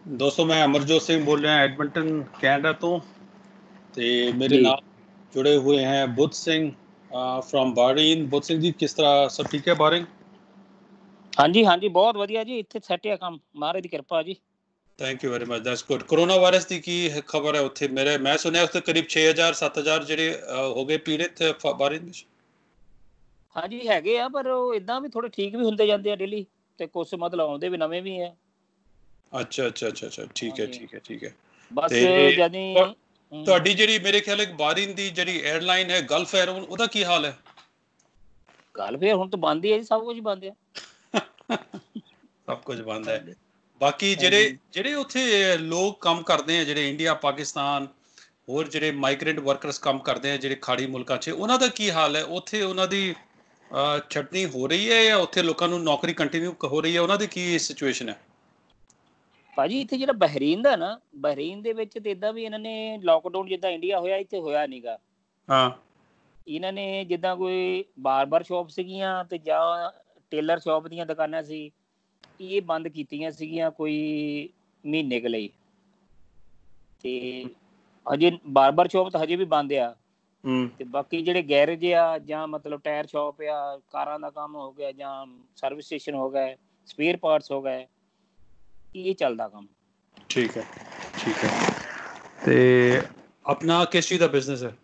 ਦੋਸਤੋ ਮੈਂ ਅਮਰਜੋਤ ਸਿੰਘ ਬੋਲ ਰਿਹਾ ਐਡਮਿੰਟਨ ਕੈਨੇਡਾ ਤੋਂ ਤੇ ਮੇਰੇ ਜੀ ਨਾਲ जुड़े हुए हैं बुद्ध सिंह फ्रॉम बाहरीन। बुद्ध सिंह जी किस तरह सब ठीक है बाहरीन? ਹਾਂਜੀ ਹਾਂਜੀ ਬਹੁਤ ਵਧੀਆ ਜੀ, ਇੱਥੇ ਸੈੱਟ ਆ ਕੰਮ, ਮਹਾਰਾਜ ਦੀ ਕਿਰਪਾ ਜੀ। Thank you very much, that's good. Corona virus ਦੀ ਕੀ ਖਬਰ ਹੈ ਉੱਥੇ? ਮੈਂ ਸੁਣਿਆ ਉੱਥੇ ਕਰੀਬ 6000 7000 ਜਿਹੜੇ ਹੋ ਗਏ ਪੀੜਿਤ ਬਾਹਰੀਨ ਵਿੱਚ। ਹਾਂਜੀ ਹੈਗੇ ਆ, ਪਰ ਉਹ ਇਦਾਂ ਵੀ ਥੋੜੇ ਠੀਕ ਵੀ ਹੁੰਦੇ ਜਾਂਦੇ ਆ ਡੇਲੀ, ਤੇ ਕੁਛ ਮਤਲਬ ਆਉਂਦੇ ਵੀ ਨਵੇਂ ਵੀ ਆ। ਅੱਛਾ ਅੱਛਾ ਅੱਛਾ ਅੱਛਾ, ਠੀਕ ਹੈ ਠੀਕ ਹੈ ਠੀਕ ਹੈ। ਬਸ ਤੇ ਜਾਨੀ ਤੁਹਾਡੀ ਜਿਹੜੀ ਮੇਰੇ ਖਿਆਲ ਹੈ ਬਾਹਰੀਨ ਦੀ ਜਿਹੜੀ 에ਅਰਲਾਈਨ ਹੈ ਗਲਫ 에ਅਰ, ਉਹਦਾ ਕੀ ਹਾਲ ਹੈ? ਗੱਲ ਫੇਰ ਹੁਣ ਤਾਂ ਬੰਦ ਹੀ ਹੈ ਜੀ, ਸਭ ਕੁਝ ਬੰਦ ਆ। ਸਭ ਕੁਝ ਬੰਦ ਹੈ। ਬਾਕੀ ਜਿਹੜੇ ਉੱਥੇ ਲੋਕ ਕੰਮ ਕਰਦੇ ਆ, ਜਿਹੜੇ ਇੰਡੀਆ ਪਾਕਿਸਤਾਨ ਹੋਰ ਜਿਹੜੇ ਮਾਈਗ੍ਰੇਂਟ ਵਰਕਰਸ ਕੰਮ ਕਰਦੇ ਆ ਜਿਹੜੇ ਖਾੜੀ ਮੁਲਕਾਂ 'ਚ, ਉਹਨਾਂ ਦਾ ਕੀ ਹਾਲ ਹੈ ਉੱਥੇ? ਉਹਨਾਂ ਦੀ ਛਟਨੀ ਹੋ ਰਹੀ ਹੈ ਜਾਂ ਉੱਥੇ ਲੋਕਾਂ ਨੂੰ ਨੌਕਰੀ ਕੰਟੀਨਿਊ ਹੋ ਰਹੀ ਹੈ? ਉਹਨਾਂ ਦੀ ਕੀ ਸਿਚੁਏਸ਼ਨ ਹੈ ਭਾਜੀ? ਇੱਥੇ ਜਿਹੜਾ ਬਹਿਰੀਨ ਦਾ ਨਾ, ਬਹਿਰੀਨ ਦੇ ਵਿੱਚ ਤੇ ਇਦਾਂ ਵੀ ਇਹਨਾਂ ਨੇ ਲੋਕਡਾਊਨ ਜਿੱਦਾਂ ਇੰਡੀਆ ਹੋਇਆ ਇੱਥੇ ਹੋਇਆ ਨੀਗਾ। ਹਾਂ, ਇਹਨਾਂ ਨੇ ਜਿੱਦਾਂ ਕੋਈ ਬਾਰ ਸ਼ੌਪ ਸੀਗੀਆਂ ਤੇ ਜਾਂ ਟੇਲਰ ਸ਼ੌਪ ਦੀਆਂ ਦੁਕਾਨਾਂ ਸੀ, ਇਹ ਬੰਦ ਕੀਤੀਆਂ ਸੀਗੀਆਂ ਕੋਈ ਮਹੀਨੇ ਕੁ ਲਈ। ਤੇ ਹਜੇ ਬਾਰ ਸ਼ੌਪ ਤਾਂ ਹਜੇ ਵੀ ਬੰਦ ਆ। ਤੇ ਬਾਕੀ ਜਿਹੜੇ ਗੈਰੇਜ ਆ ਜਾਂ ਮਤਲਬ ਟਾਇਰ ਸ਼ੌਪ ਆ, ਕਾਰਾਂ ਦਾ ਕੰਮ ਹੋ ਗਿਆ ਜਾਂ ਸਰਵਿਸ ਸਟੇਸ਼ਨ ਹੋ ਗਏ, ਸਪੇਅਰ ਪਾਰਟਸ ਹੋ ਗਏ, ਇਹ ਚੱਲਦਾ ਕੰਮ। ਠੀਕ ਹੈ ਠੀਕ ਹੈ। ਤੇ ਆਪਣਾ ਕਿਸ ਚੀਜ਼ ਦਾ ਬਿਜ਼ਨਸ ਹੈ?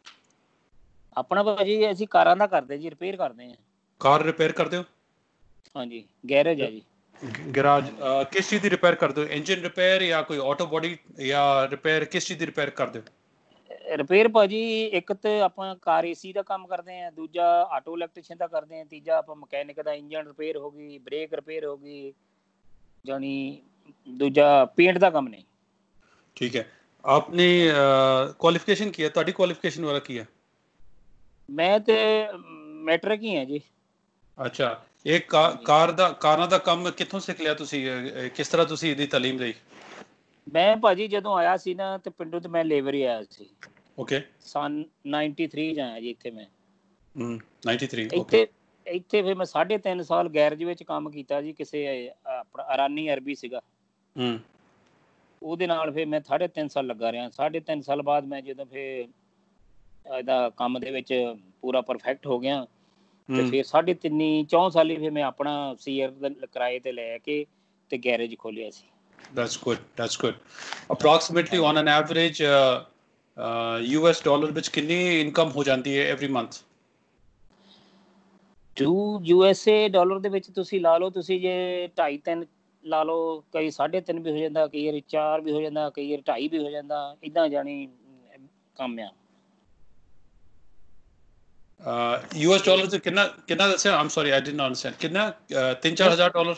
ਆਪਣਾ ਭਾਜੀ ਅਸੀਂ ਕਾਰਾਂ ਦਾ ਕਰਦੇ ਜੀ, ਰਿਪੇਅਰ ਕਰਦੇ ਹਾਂ। ਕਾਰ ਰਿਪੇਅਰ ਕਰਦੇ ਹੋ? ਹਾਂਜੀ, ਗੈਰੇਜ ਹੈ ਜੀ। ਗਰਾਜ ਕਿਸ ਚੀਜ਼ ਦੀ ਰਿਪੇਅਰ ਕਰਦੇ ਹੋ? ਇੰਜਨ ਰਿਪੇਅਰ ਜਾਂ ਕੋਈ ਆਟੋ ਬੋਡੀ ਜਾਂ ਰਿਪੇਅਰ? ਕਿਸ ਚੀਜ਼ ਦੀ ਰਿਪੇਅਰ ਕਰਦੇ ਹੋ? ਰਿਪੇਅਰ ਭਾਜੀ ਇੱਕ ਤਾਂ ਆਪਾਂ ਕਾਰ ਏਸੀ ਦਾ ਕੰਮ ਕਰਦੇ ਹਾਂ, ਦੂਜਾ ਆਟੋ ਇਲੈਕਟ੍ਰੀਸ਼ੀਅਨ ਦਾ ਕਰਦੇ ਹਾਂ, ਤੀਜਾ ਆਪਾਂ ਮਕੈਨਿਕ ਦਾ ਇੰਜਨ ਰਿਪੇਅਰ ਹੋ ਗਈ, ਬ੍ਰੇਕ ਰਿਪੇਅਰ ਹੋ ਗਈ, ਜਾਣੀ ਦੂਜਾ ਪੇਂਟ ਦਾ ਕੰਮ ਨਹੀਂ। ਠੀਕ ਹੈ। ਆਪਣੀ ਕੁਆਲੀਫਿਕੇਸ਼ਨ ਕੀ ਹੈ? ਤੁਹਾਡੀ ਕੁਆਲੀਫਿਕੇਸ਼ਨ ਵਾਲਾ ਕੀ ਹੈ? ਮੈਂ ਤੇ ਮੈਟ੍ਰਿਕ ਹੀ ਹਾਂ ਜੀ। ਅੱਛਾ, ਇਹ ਕਾਰਾਂ ਦਾ ਕੰਮ ਕਿੱਥੋਂ ਸਿੱਖ ਲਿਆ ਤੁਸੀਂ? ਕਿਸ ਤਰ੍ਹਾਂ ਤੁਸੀਂ ਇਹਦੀ ਤਾਲੀਮ ਲਈ? ਮੈਂ ਭਾਜੀ ਜਦੋਂ ਆਇਆ ਸੀ ਨਾ ਤੇ ਪਿੰਡੋਂ ਤੇ ਮੈਂ ਲੇਬਰ ਹੀ ਆਇਆ ਸੀ। ਓਕੇ। ਸਨ 93 'ਚ ਆਇਆ ਜੀ ਇੱਥੇ ਮੈਂ। 93 ਓਕੇ। ਇੱਥੇ ਫਿਰ ਮੈਂ 3.5 ਸਾਲ ਗੈਰੇਜ ਵਿੱਚ ਕੰਮ ਕੀਤਾ ਜੀ, ਕਿਸੇ ਆਪਣਾ ਅਰਾਨੀ ਅਰਬੀ ਸੀਗਾ। ਉਹਦੇ ਨਾਲ ਫਿਰ ਮੈਂ 3.5 ਸਾਲ ਲੱਗਾ ਰਿਹਾ। 3.5 ਸਾਲ ਬਾਅਦ ਮੈਂ ਜਦੋਂ ਫਿਰ ਇਹਦਾ ਕੰਮ ਦੇ ਵਿੱਚ ਪੂਰਾ ਪਰਫੈਕਟ ਹੋ ਗਿਆ ਤੇ ਫਿਰ 4 ਸਾਲ ਹੀ ਫਿਰ ਮੈਂ ਆਪਣਾ ਸੀਆਰ ਕਿਰਾਏ ਤੇ ਲੈ ਕੇ ਤੇ ਗੈਰੇਜ ਖੋਲਿਆ ਸੀ। That's good. That's good. Approximately on an average, US dollar ਵਿੱਚ ਕਿੰਨੀ ਇਨਕਮ ਹੋ ਜਾਂਦੀ ਹੈ every month? USA ਡਾਲਰ ਦੇ ਵਿੱਚ ਤੁਸੀਂ ਲਾ ਲਓ, ਤੁਸੀਂ ਜੇ 2.5-3 ਲਾ ਲਓ, ਕਈ 3.5 ਵੀ ਹੋ ਜਾਂਦਾ, ਕਈ ਵਾਰੀ 4 ਵੀ ਹੋ ਜਾਂਦਾ, ਕਈ ਵਾਰੀ 2.5 ਵੀ ਹੋ ਜਾਂਦਾ, ਏਦਾਂ ਜਾਣੀ ਕੰਮ ਆ। US ਡਾਲਰ ਚ ਕਿੰਨਾ ਦੱਸਿਆ? I'm sorry, I didn't understand. ਕਿੰਨਾ? 3-4 ਹਜ਼ਾਰ ਡਾਲਰ?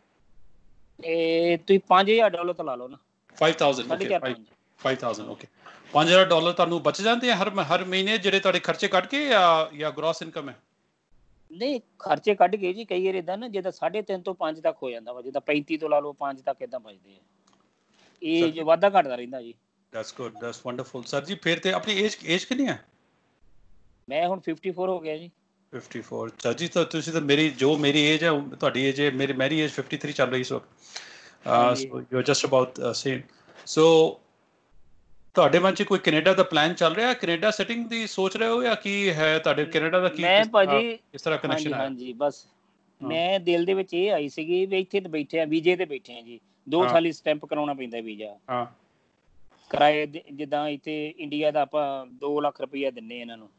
ਇਹ ਤੁਸੀਂ 5000 ਡਾਲਰ ਤਾਂ ਲਾ ਲਓ ਨਾ। 5000 ਓਕੇ। 5000 ਓਕੇ। 5000 ਡਾਲਰ ਤੁਹਾਨੂੰ ਬਚ ਜਾਂਦੇ ਆ ਹਰ ਮਹੀਨੇ ਜਿਹੜੇ ਤੁਹਾਡੇ ਖਰਚੇ ਕੱਢ ਕੇ, ਜਾਂ ਗ੍ਰੋਸ ਇਨਕਮ ਹੈ? ਨਹੀਂ, ਖਰਚੇ ਕੱਢ ਕੇ ਜੀ। ਕਈ ਵਾਰ ਏਦਾਂ ਨਾ ਜਿੱਦਾਂ 3.5 ਤੋਂ 5 ਤੱਕ ਹੋ ਜਾਂਦਾ ਵਾ, ਜਿੱਦਾਂ 35 ਤੋਂ ਲਾ ਲਓ 5 ਤੱਕ ਏਦਾਂ ਬਚਦੇ ਆ। ਇਹ ਜੋ ਵਾਧਾ ਘਟਦਾ ਰਹਿੰਦਾ ਜੀ। That's good, that's wonderful. Sir ji ਫਿਰ ਤੇ ਆਪਣੀ ਏਜ ਕਿੰਨੀ ਹੈ? ਮੈਂ ਹੁਣ 54 ਹੋ ਗਿਆ ਜੀ। 54। ਸਰ ਜੀ ਤਾਂ ਤੁਸੀਂ ਤਾਂ ਮੇਰੀ ਏਜ ਹੈ, ਤੁਹਾਡੀ ਏਜ ਹੈ, ਮੇਰੀ ਏਜ 53 ਚੱਲ ਰਹੀ ਇਸ ਵਕਤ। So you're just about same. So ਤੁਹਾਡੇ ਮਨ 'ਚ ਕੋਈ ਕੈਨੇਡਾ ਦਾ ਪਲਾਨ ਚੱਲ ਰਿਹਾ? ਕੈਨੇਡਾ ਸੈਟਿੰਗ ਦੀ ਸੋਚ ਰਹੇ ਹੋ ਜਾਂ ਕੀ ਹੈ ਤੁਹਾਡੇ? ਕੈਨੇਡਾ ਦਾ ਕੀ ਮੈਂ ਭਾਜੀ ਕਿਸ ਤਰ੍ਹਾਂ ਕਨੈਕਸ਼ਨ ਆਇਆ? ਹਾਂਜੀ ਬਸ ਮੈਂ ਦਿਲ ਦੇ ਵਿੱਚ ਇਹ ਆਈ ਸੀਗੀ ਵੀ ਇੱਥੇ ਤਾਂ ਬੈਠੇ ਆ, ਵੀਜ਼ੇ ਤੇ ਬੈਠੇ ਆ ਜੀ। 2 ਸਾਲ ਹੀ ਸਟੈਂਪ ਕਰਾਉਣਾ ਪੈਂਦਾ ਵੀਜ਼ਾ। ਹਾਂ। ਕਿਰਾਏ ਜਿੱਦਾਂ ਇੱਥੇ ਇੰਡੀਆ ਦਾ ਆਪਾਂ 2 ਲੱਖ ਰੁਪਈਆ ਦਿੰਦੇ ਇਹਨਾਂ ਨੂੰ।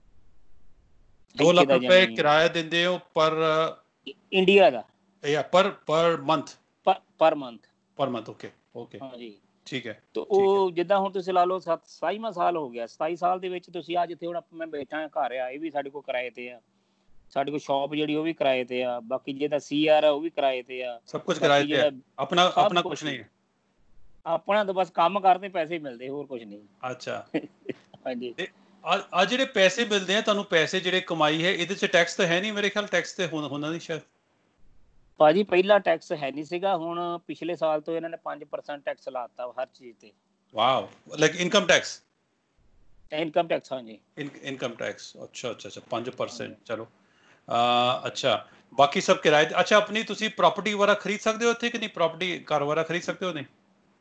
2 ਲੱਖ ਰੁਪਏ ਕਿਰਾਇਆ ਦਿੰਦੇ ਹੋ ਪਰ ਇੰਡੀਆ ਦਾ? Per month? Per month okay okay. ਹਾਂਜੀ ਠੀਕ ਹੈ। ਤੇ ਉਹ ਜਿੱਦਾਂ ਹੁਣ ਤੁਸੀਂ ਲਾ ਲਓ 27ਵਾਂ ਸਾਲ ਹੋ ਗਿਆ। 27 ਸਾਲ ਦੇ ਵਿੱਚ ਤੁਸੀਂ ਆ ਜਿੱਥੇ ਹੁਣ ਮੈਂ ਬੈਠਾ ਘਰ ਆ, ਇਹ ਵੀ ਸਾਡੇ ਕੋਲ ਕਿਰਾਏ ਤੇ ਆ। ਸਾਡੇ ਕੋਲ ਸ਼ੌਪ ਜਿਹੜੀ ਉਹ ਵੀ ਕਿਰਾਏ ਤੇ ਆ। ਬਾਕੀ ਜਿਹਦਾ CR ਆ ਉਹ ਵੀ ਕਿਰਾਏ ਤੇ ਆ। ਸਭ ਕੁਝ ਕਿਰਾਏ ਤੇ ਆ? ਆਪਣਾ ਕੁਝ ਨਹੀਂ ਹੈ? ਆਪਣਾ ਤਾਂ ਬਸ ਕੰਮ ਕਰਦੇ ਪੈਸੇ ਮਿਲਦੇ, ਹੋਰ ਕੁਝ ਨਹੀਂ। ਅੱਛਾ। ਹਾਂਜੀ। ਆ ਜਿਹੜੇ ਪੈਸੇ ਮਿਲਦੇ ਆ ਤੁਹਾਨੂੰ, ਪੈਸੇ ਜਿਹੜੇ ਕਮਾਈ ਹੈ, ਇਹਦੇ 'ਚ ਟੈਕਸ ਤਾਂ ਹੈ ਨਹੀਂ ਮੇਰੇ ਖਿਆਲ? ਟੈਕਸ ਤੇ ਹੁੰਦਾ ਨਹੀਂ ਸ਼ਾਇਦ? ਭਾਜੀ ਪਹਿਲਾਂ ਟੈਕਸ ਹੈ ਨਹੀਂ ਸੀਗਾ, ਹੁਣ ਪਿਛਲੇ ਸਾਲ ਤੋਂ ਇਹਨਾਂ ਨੇ 5% ਟੈਕਸ ਲਾ ਦਿੱਤਾ ਹਰ ਚੀਜ਼ ਤੇ। Wow, like income tax? Income tax, ਹਾਂਜੀ। ਇਨਕਮ ਟੈਕਸ, ਅੱਛਾ ਅੱਛਾ ਅੱਛਾ। 5%, ਚਲੋ। ਅੱਛਾ, ਬਾਕੀ ਸਭ ਕਿਰਾਏ ਤੇ? ਅੱਛਾ, ਆਪਣੀ ਤੁਸੀਂ ਪ੍ਰਾਪਰਟੀ ਵਗੈਰਾ ਖਰੀਦ ਸਕਦੇ ਹੋ ਇੱਥੇ ਕਿ ਨਹੀਂ? ਪ੍ਰਾਪਰਟੀ ਘਰ ਵਗੈਰਾ ਖਰੀਦ ਸਕਦੇ ਹੋ ਨਹੀਂ?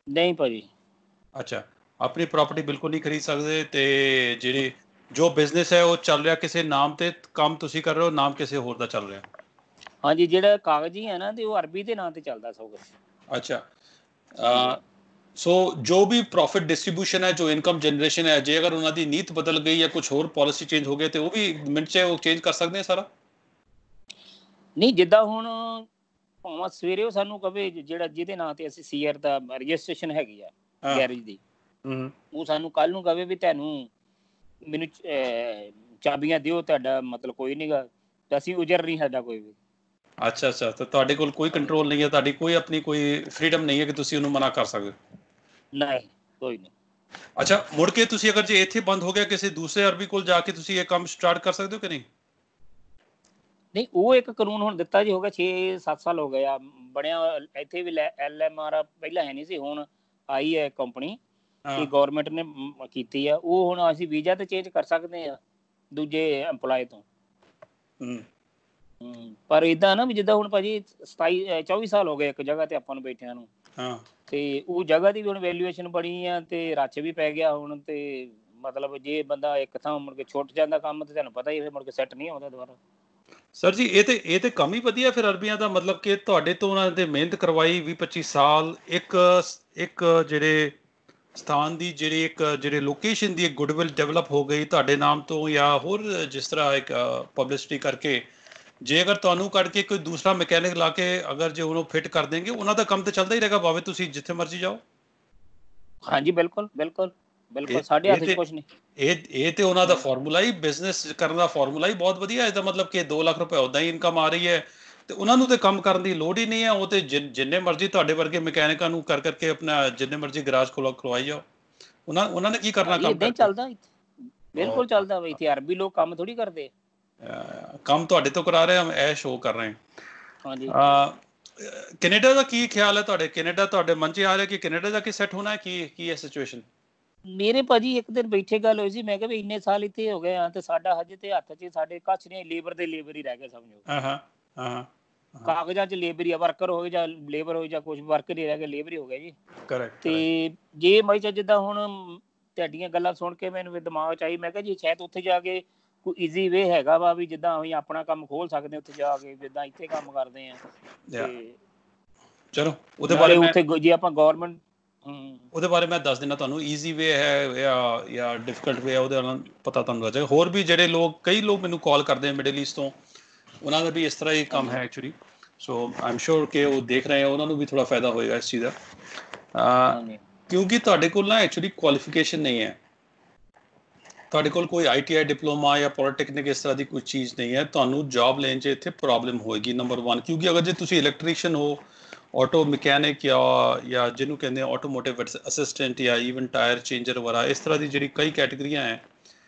ਨਹੀਂ ਭਾਜੀ। ਅੱਛਾ, ਆਪਣੀ ਪ੍ਰਾਪਰਟੀ ਬਿਲਕੁਲ ਨਹੀਂ ਖਰੀਦ ਸਕਦੇ, ਤੇ ਜਿਹੜੀ ਜੋ ਬਿਜ਼ਨਸ ਹੈ ਉਹ ਚੱਲ ਰਿਹਾ ਕਿਸੇ ਨਾਮ ਤੇ, ਕੰਮ ਤੁਸੀਂ ਕਰ ਰਹੇ ਹੋ, ਨਾਮ ਕਿਸੇ ਹੋਰ ਦਾ ਚੱਲ ਰਿਹਾ? ਹਾਂਜੀ, ਜਿਹੜਾ ਕਾਗਜ਼ੀ ਹੈ ਨਾ, ਤੇ ਉਹ ਅਰਬੀ ਦੇ ਨਾਂ ਤੇ ਚੱਲਦਾ ਸਭ ਕੁਛ। ਅੱਛਾ, ਸੋ ਜੋ ਵੀ ਪ੍ਰੋਫਿਟ ਡਿਸਟ੍ਰੀਬਿਊਸ਼ਨ ਹੈ, ਜੋ ਇਨਕਮ ਜਨਰੇਸ਼ਨ ਹੈ, ਜੇ ਅਗਰ ਉਹਨਾਂ ਦੀ ਨੀਤ ਬਦਲ ਗਈ ਜਾਂ ਕੁਝ ਹੋਰ ਪਾਲਿਸੀ ਚੇਂਜ ਹੋ ਗਈ, ਤੇ ਉਹ ਵੀ ਮਿੰਟ 'ਚ ਉਹ ਚੇਂਜ ਕਰ ਸਕਦੇ ਆ ਸਾਰਾ? ਨਹੀਂ, ਜਿੱਦਾਂ ਹੁਣ ਭਾਵੇਂ ਸਵੇਰੇ ਉਹ ਸਾਨੂੰ ਕਵੇ ਜਿਹੜਾ ਜਿਹਦੇ ਨਾਂ ਤੇ ਅਸੀਂ ਸੀਆਰ ਦਾ ਰਜਿਸਟ੍ਰੇਸ਼ਨ ਹੈਗੀ ਆ ਗੈਰੇਜ ਦੀ, ਉਹ ਸਾਨੂੰ ਕੱਲ ਨੂੰ ਕਵੇ ਵੀ ਤੁਹਾਨੂੰ ਮੈਨੂੰ ਚਾਬੀਆਂ ਦਿਓ, ਤੁਹਾਡਾ ਮਤਲਬ ਕੋਈ ਨਹੀਂਗਾ, ਤਾਂ ਅਸੀਂ ਉਜਰ ਨਹੀਂ ਸਾਡਾ ਕੋਈ ਵੀ। ਅੱਛਾ ਅੱਛਾ, ਤਾਂ ਤੁਹਾਡੇ ਕੋਲ ਕੋਈ ਕੰਟਰੋਲ ਨਹੀਂ ਹੈ, ਤੁਹਾਡੀ ਕੋਈ ਆਪਣੀ ਕੋਈ ਫਰੀडम ਨਹੀਂ ਹੈ ਕਿ ਤੁਸੀਂ ਉਹਨੂੰ ਮਨਾ ਕਰ ਸਕਦੇ? ਨਹੀਂ, ਕੋਈ ਨਹੀਂ। ਅੱਛਾ, ਮੁੜ ਕੇ ਤੁਸੀਂ ਅਗਰ ਜੇ ਇੱਥੇ ਬੰਦ ਹੋ ਗਿਆ, ਕਿਸੇ ਦੂਸਰੇ ਅਰਬੀ ਕੋਲ ਜਾ ਕੇ ਤੁਸੀਂ ਇਹ ਕੰਮ ਸਟਾਰਟ ਕਰ ਸਕਦੇ ਹੋ ਕਿ ਨਹੀਂ? ਨਹੀਂ, ਉਹ ਇੱਕ ਕਾਨੂੰਨ ਹੁਣ ਦਿੱਤਾ ਜੀ, ਹੋ ਗਿਆ 6-7 ਸਾਲ ਹੋ ਗਏ ਆ ਬਣਿਆ ਇੱਥੇ ਵੀ। LMR ਪਹਿਲਾਂ ਹੈ ਨਹੀਂ ਸੀ, ਹੁਣ ਆਈ ਹੈ ਕੰਪਨੀ, ਕਿ ਗਵਰਨਮੈਂਟ ਨੇ ਕੀਤੀ ਆ। ਉਹ ਹੁਣ ਅਸੀਂ ਵੀਜ਼ਾ ਤੇ ਚੇਂਜ ਕਰ ਸਕਦੇ ਆ ਦੂਜੇ EMPLOYE ਤੋਂ। ਪਰ ਇਦਾਂ ਨਾ ਵੀ ਜਿੱਦਾਂ ਹੁਣ ਭਾਜੀ 24 ਸਾਲ ਹੋ ਗਏ ਇੱਕ ਜਗ੍ਹਾ ਤੇ ਆਪਾਂ ਨੂੰ ਬੈਠਿਆਂ ਨੂੰ, ਤੇ ਉਹ ਜਗ੍ਹਾ ਦੀ ਵੀ ਹੁਣ ਵੈਲਿਊਏਸ਼ਨ ਬਣੀ ਆ, ਤੇ ਰੱਚ ਵੀ ਪੈ ਗਿਆ ਹੁਣ। ਤੇ ਮਤਲਬ ਜੇ ਬੰਦਾ ਇੱਕ ਥਾਂ ਮੁੜ ਕੇ ਛੁੱਟ ਜਾਂਦਾ ਕੰਮ, ਤੇ ਤੁਹਾਨੂੰ ਪਤਾ ਹੀ ਫਿਰ ਮੁੜ ਕੇ ਸੈੱਟ ਨਹੀਂ ਆਉਂਦਾ ਦੁਬਾਰਾ। ਸਰ ਜੀ, ਇਹ ਤੇ ਕੰਮ ਹੀ ਵਧੀਆ ਫਿਰ ਅਰਬੀਆਂ ਦਾ, ਮਤਲਬ ਕਿ ਤੁਹਾਡੇ ਤੋਂ ਉਹਨਾਂ ਨੇ ਮਿਹਨਤ ਕਰਵਾਈ 20-25 ਸਾਲ, ਇੱਕ ਜਿਹੜੇ ਸਥਾਨ ਦੀ ਜਿਹੜੇ ਲੋਕੇਸ਼ਨ ਦੀ ਇੱਕ ਗੁੱਡਵਿਲ ਡਿਵੈਲਪ ਹੋ ਗਈ ਤੁਹਾਡੇ ਨਾਮ ਤੋਂ, ਜਾਂ ਹੋਰ ਜਿਸ ਤਰ੍ਹਾਂ ਇੱਕ ਪਬਲਿਸਿਟੀ ਕਰਕੇ। ਜੇ ਅਗਰ ਤੁਹਾਨੂੰ ਕੱਢ ਕੇ ਕੋਈ ਦੂਸਰਾ ਮਕੈਨਿਕ ਲਾ ਕੇ ਅਗਰ ਜੇ ਉਹਨੂੰ ਫਿੱਟ ਕਰ ਦੇਂਗੇ, ਉਹਨਾਂ ਦਾ ਕੰਮ ਤਾਂ ਚੱਲਦਾ ਹੀ ਰਹੇਗਾ, ਭਾਵੇਂ ਤੁਸੀਂ ਜਿੱਥੇ ਮਰਜ਼ੀ ਜਾਓ। ਹਾਂਜੀ, ਬਿਲਕੁਲ ਬਿਲਕੁਲ ਬਿਲਕੁਲ, ਸਾਡੇ ਹੱਥ 'ਚ ਕੁਛ ਨਹੀਂ। ਇਹ ਤੇ ਉਹਨਾਂ ਦਾ ਫਾਰਮੂਲਾ ਹੀ, ਬਿਜ਼ਨਸ ਕਰਨ ਦਾ ਫਾਰਮੂਲਾ ਹੀ ਬਹੁਤ ਵਧੀਆ। ਇਹਦਾ ਮਤਲਬ ਕਿ 2 ਲੱਖ ਰੁਪਏ ਉੱਦਾਂ ਹੀ ਇਨਕਮ ਆ ਰਹੀ ਹੈ, ਤੇ ਉਹਨਾਂ ਨੂੰ ਤੇ ਕੰਮ ਕਰਨ ਦੀ ਲੋੜ ਹੀ ਨਹੀਂ ਹੈ। ਉਹ ਤੇ ਜਿੰਨੇ ਮਰਜ਼ੀ ਤੁਹਾਡੇ ਵਰਗੇ ਮਕੈਨਿਕਾਂ ਨੂੰ ਕਰਕੇ ਆਪਣਾ ਜਿੰਨੇ ਮਰਜ਼ੀ ਗਰਾਜ ਖੁਲਵਾਈ ਜਾਓ, ਉਹਨਾਂ ਨੇ ਕੀ ਕਰਨਾ ਕੰਮ ਇਦਾਂ ਹੀ ਕਰਕੇ? ਚੱਲਦਾ, ਬਿਲਕੁਲ ਚੱਲਦਾ ਬਈ। ਇੱਥੇ ਅਰਬੀ ਲੋਕ ਕੰਮ ਥੋੜੀ ਕਰਦੇ, ਕੰਮ ਤੁਹਾਡੇ ਤੋਂ ਕਰਾ ਰਹੇ ਆ, ਐਸ਼ ਉਹ ਕਰ ਰਹੇ। ਹਾਂਜੀ। ਕੈਨੇਡਾ ਦਾ ਕੀ ਖਿਆਲ ਹੈ ਤੁਹਾਡੇ? ਕੈਨੇਡਾ ਤੁਹਾਡੇ ਮਨ 'ਚ ਆ ਰਿਹਾ ਕਿ ਕੈਨੇਡਾ ਜਾ ਕੇ ਸੈੱਟ ਹੋਣਾ ਹੈ? ਕੀ ਹੈ ਸਿਚੁਏਸ਼ਨ? ਮੇਰੇ ਭਾਜੀ ਇੱਕ ਦਿਨ ਬੈਠੇ ਗੱਲ ਹੋਈ ਸੀ, ਮੈਂ ਕਿਹਾ ਵੀ ਇੰਨੇ ਸਾਲ ਇੱਥੇ ਹੋ ਗਏ ਆ, ਤੇ ਸਾਡਾ ਹਜੇ ਤੇ ਹੱਥ 'ਚ ਸਾਡੇ ਕੱਛ ਨਹੀਂ, ਲੇਬਰ ਦੇ ਲੇਬਰ ਹੀ ਰਹਿ ਗਏ ਸਮਝੋ। ਕਾਗਜ਼ਾਂ 'ਚ ਲੇਬਰ ਹੀ ਆ, ਵਰਕਰ ਹੋਵੇ ਜਾਂ ਲੇਬਰ ਹੋਵੇ ਜਾਂ ਕੁਛ, ਵਰਕਰ ਹੀ ਰਹਿ ਗਏ, ਲੇਬਰ ਹੀ ਹੋ ਗਿਆ ਜੀ। ਤੇ ਜੇ ਮੈਂ ਜਿੱਦਾਂ ਹੁਣ ਤੁਹਾਡੀਆਂ ਗੱਲਾਂ ਸੁਣ ਕੇ ਮੈਨੂੰ ਵੀ ਦਿਮਾਗ 'ਚ ਆਈ, ਮੈਂ ਕਿਹਾ ਜੀ ਸ਼ਾਇਦ ਉੱਥੇ ਜਾ ਕੇ ਕੋਈ ਈਜ਼ੀ ਵੇ ਹੈਗਾ ਵਾ ਵੀ ਜਿੱਦਾਂ ਅਸੀਂ ਆਪਣਾ ਕੰਮ ਖੋਲ ਸਕਦੇ ਉੱਥੇ ਜਾ ਕੇ, ਜਿੱਦਾਂ ਇੱਥੇ ਕੰਮ ਕਰਦੇ ਆ। ਤੇ ਚਲੋ, ਉਹਦੇ ਬਾਰੇ ਉੱਥੇ ਜੇ ਆਪਾਂ ਗਵਰਨਮੈਂਟ, ਉਹਦੇ ਬਾਰੇ ਮੈਂ ਦੱਸ ਦਿੰਦਾ ਤੁਹਾਨੂੰ। ਈਜ਼ੀ ਵੇ ਹੈ ਜਾਂ ਡਿਫਿਕਲਟ ਵੇ ਹੈ, ਉਹਦੇ ਨਾਲ ਪਤਾ ਤੁਹਾਨੂੰ ਲੱਗ ਜਾਏਗਾ। ਹੋਰ ਵੀ ਜਿਹੜੇ ਲੋਕ, ਕਈ ਲੋਕ ਮੈਨੂੰ ਕਾਲ ਕਰਦੇ ਆ ਮਿਡਲ ਈਸਟ ਤੋਂ, ਉਹਨਾਂ ਦਾ ਵੀ ਇਸ ਤਰ੍ਹਾਂ ਹੀ ਕੰਮ ਹੈ ਐਕਚੁਅਲੀ। ਸੋ ਆਈ ਐਮ ਸ਼ੋਰ ਕਿ ਉਹ ਦੇਖ ਰਹੇ ਆ, ਉਹਨਾਂ ਨੂੰ ਵੀ ਥੋੜ੍ਹਾ ਫਾਇਦਾ ਹੋਏਗਾ ਇਸ ਚੀਜ਼ ਦਾ, ਕਿਉਂਕਿ ਤੁਹਾਡੇ ਕੋਲ ਨਾ ਐਕਚੁਅਲੀ ਕੁਆਲੀਫਿਕੇਸ਼ਨ ਨਹੀਂ ਹੈ। ਤੁਹਾਡੇ ਕੋਲ ਕੋਈ ITI ਡਿਪਲੋਮਾ ਜਾਂ ਪੋਲੀਟੈਕਨਿਕ ਇਸ ਤਰ੍ਹਾਂ ਦੀ ਕੋਈ ਚੀਜ਼ ਨਹੀਂ ਹੈ। ਤੁਹਾਨੂੰ ਜੌਬ ਲੈਣ 'ਚ ਇੱਥੇ ਪ੍ਰੋਬਲਮ ਹੋਏਗੀ, ਨੰਬਰ 1। ਕਿਉਂਕਿ ਅਗਰ ਜੇ ਤੁਸੀਂ ਇਲੈਕਟ੍ਰੀਸ਼ੀਅਨ ਹੋ, ਆਟੋ ਮਕੈਨਿਕ, ਜਾਂ ਜਿਹਨੂੰ ਕਹਿੰਦੇ ਆਟੋਮੋਟਿਵ ਅਸਿਸਟੈਂਟ, ਜਾਂ ਈਵਨ ਟਾਇਰ ਚੇਂਜਰ ਵਗੈਰਾ, ਇਸ ਤਰ੍ਹਾਂ ਦੀ ਜਿਹੜੀ ਕਈ ਕੈਟੇਗਰੀਆਂ ਹੈ,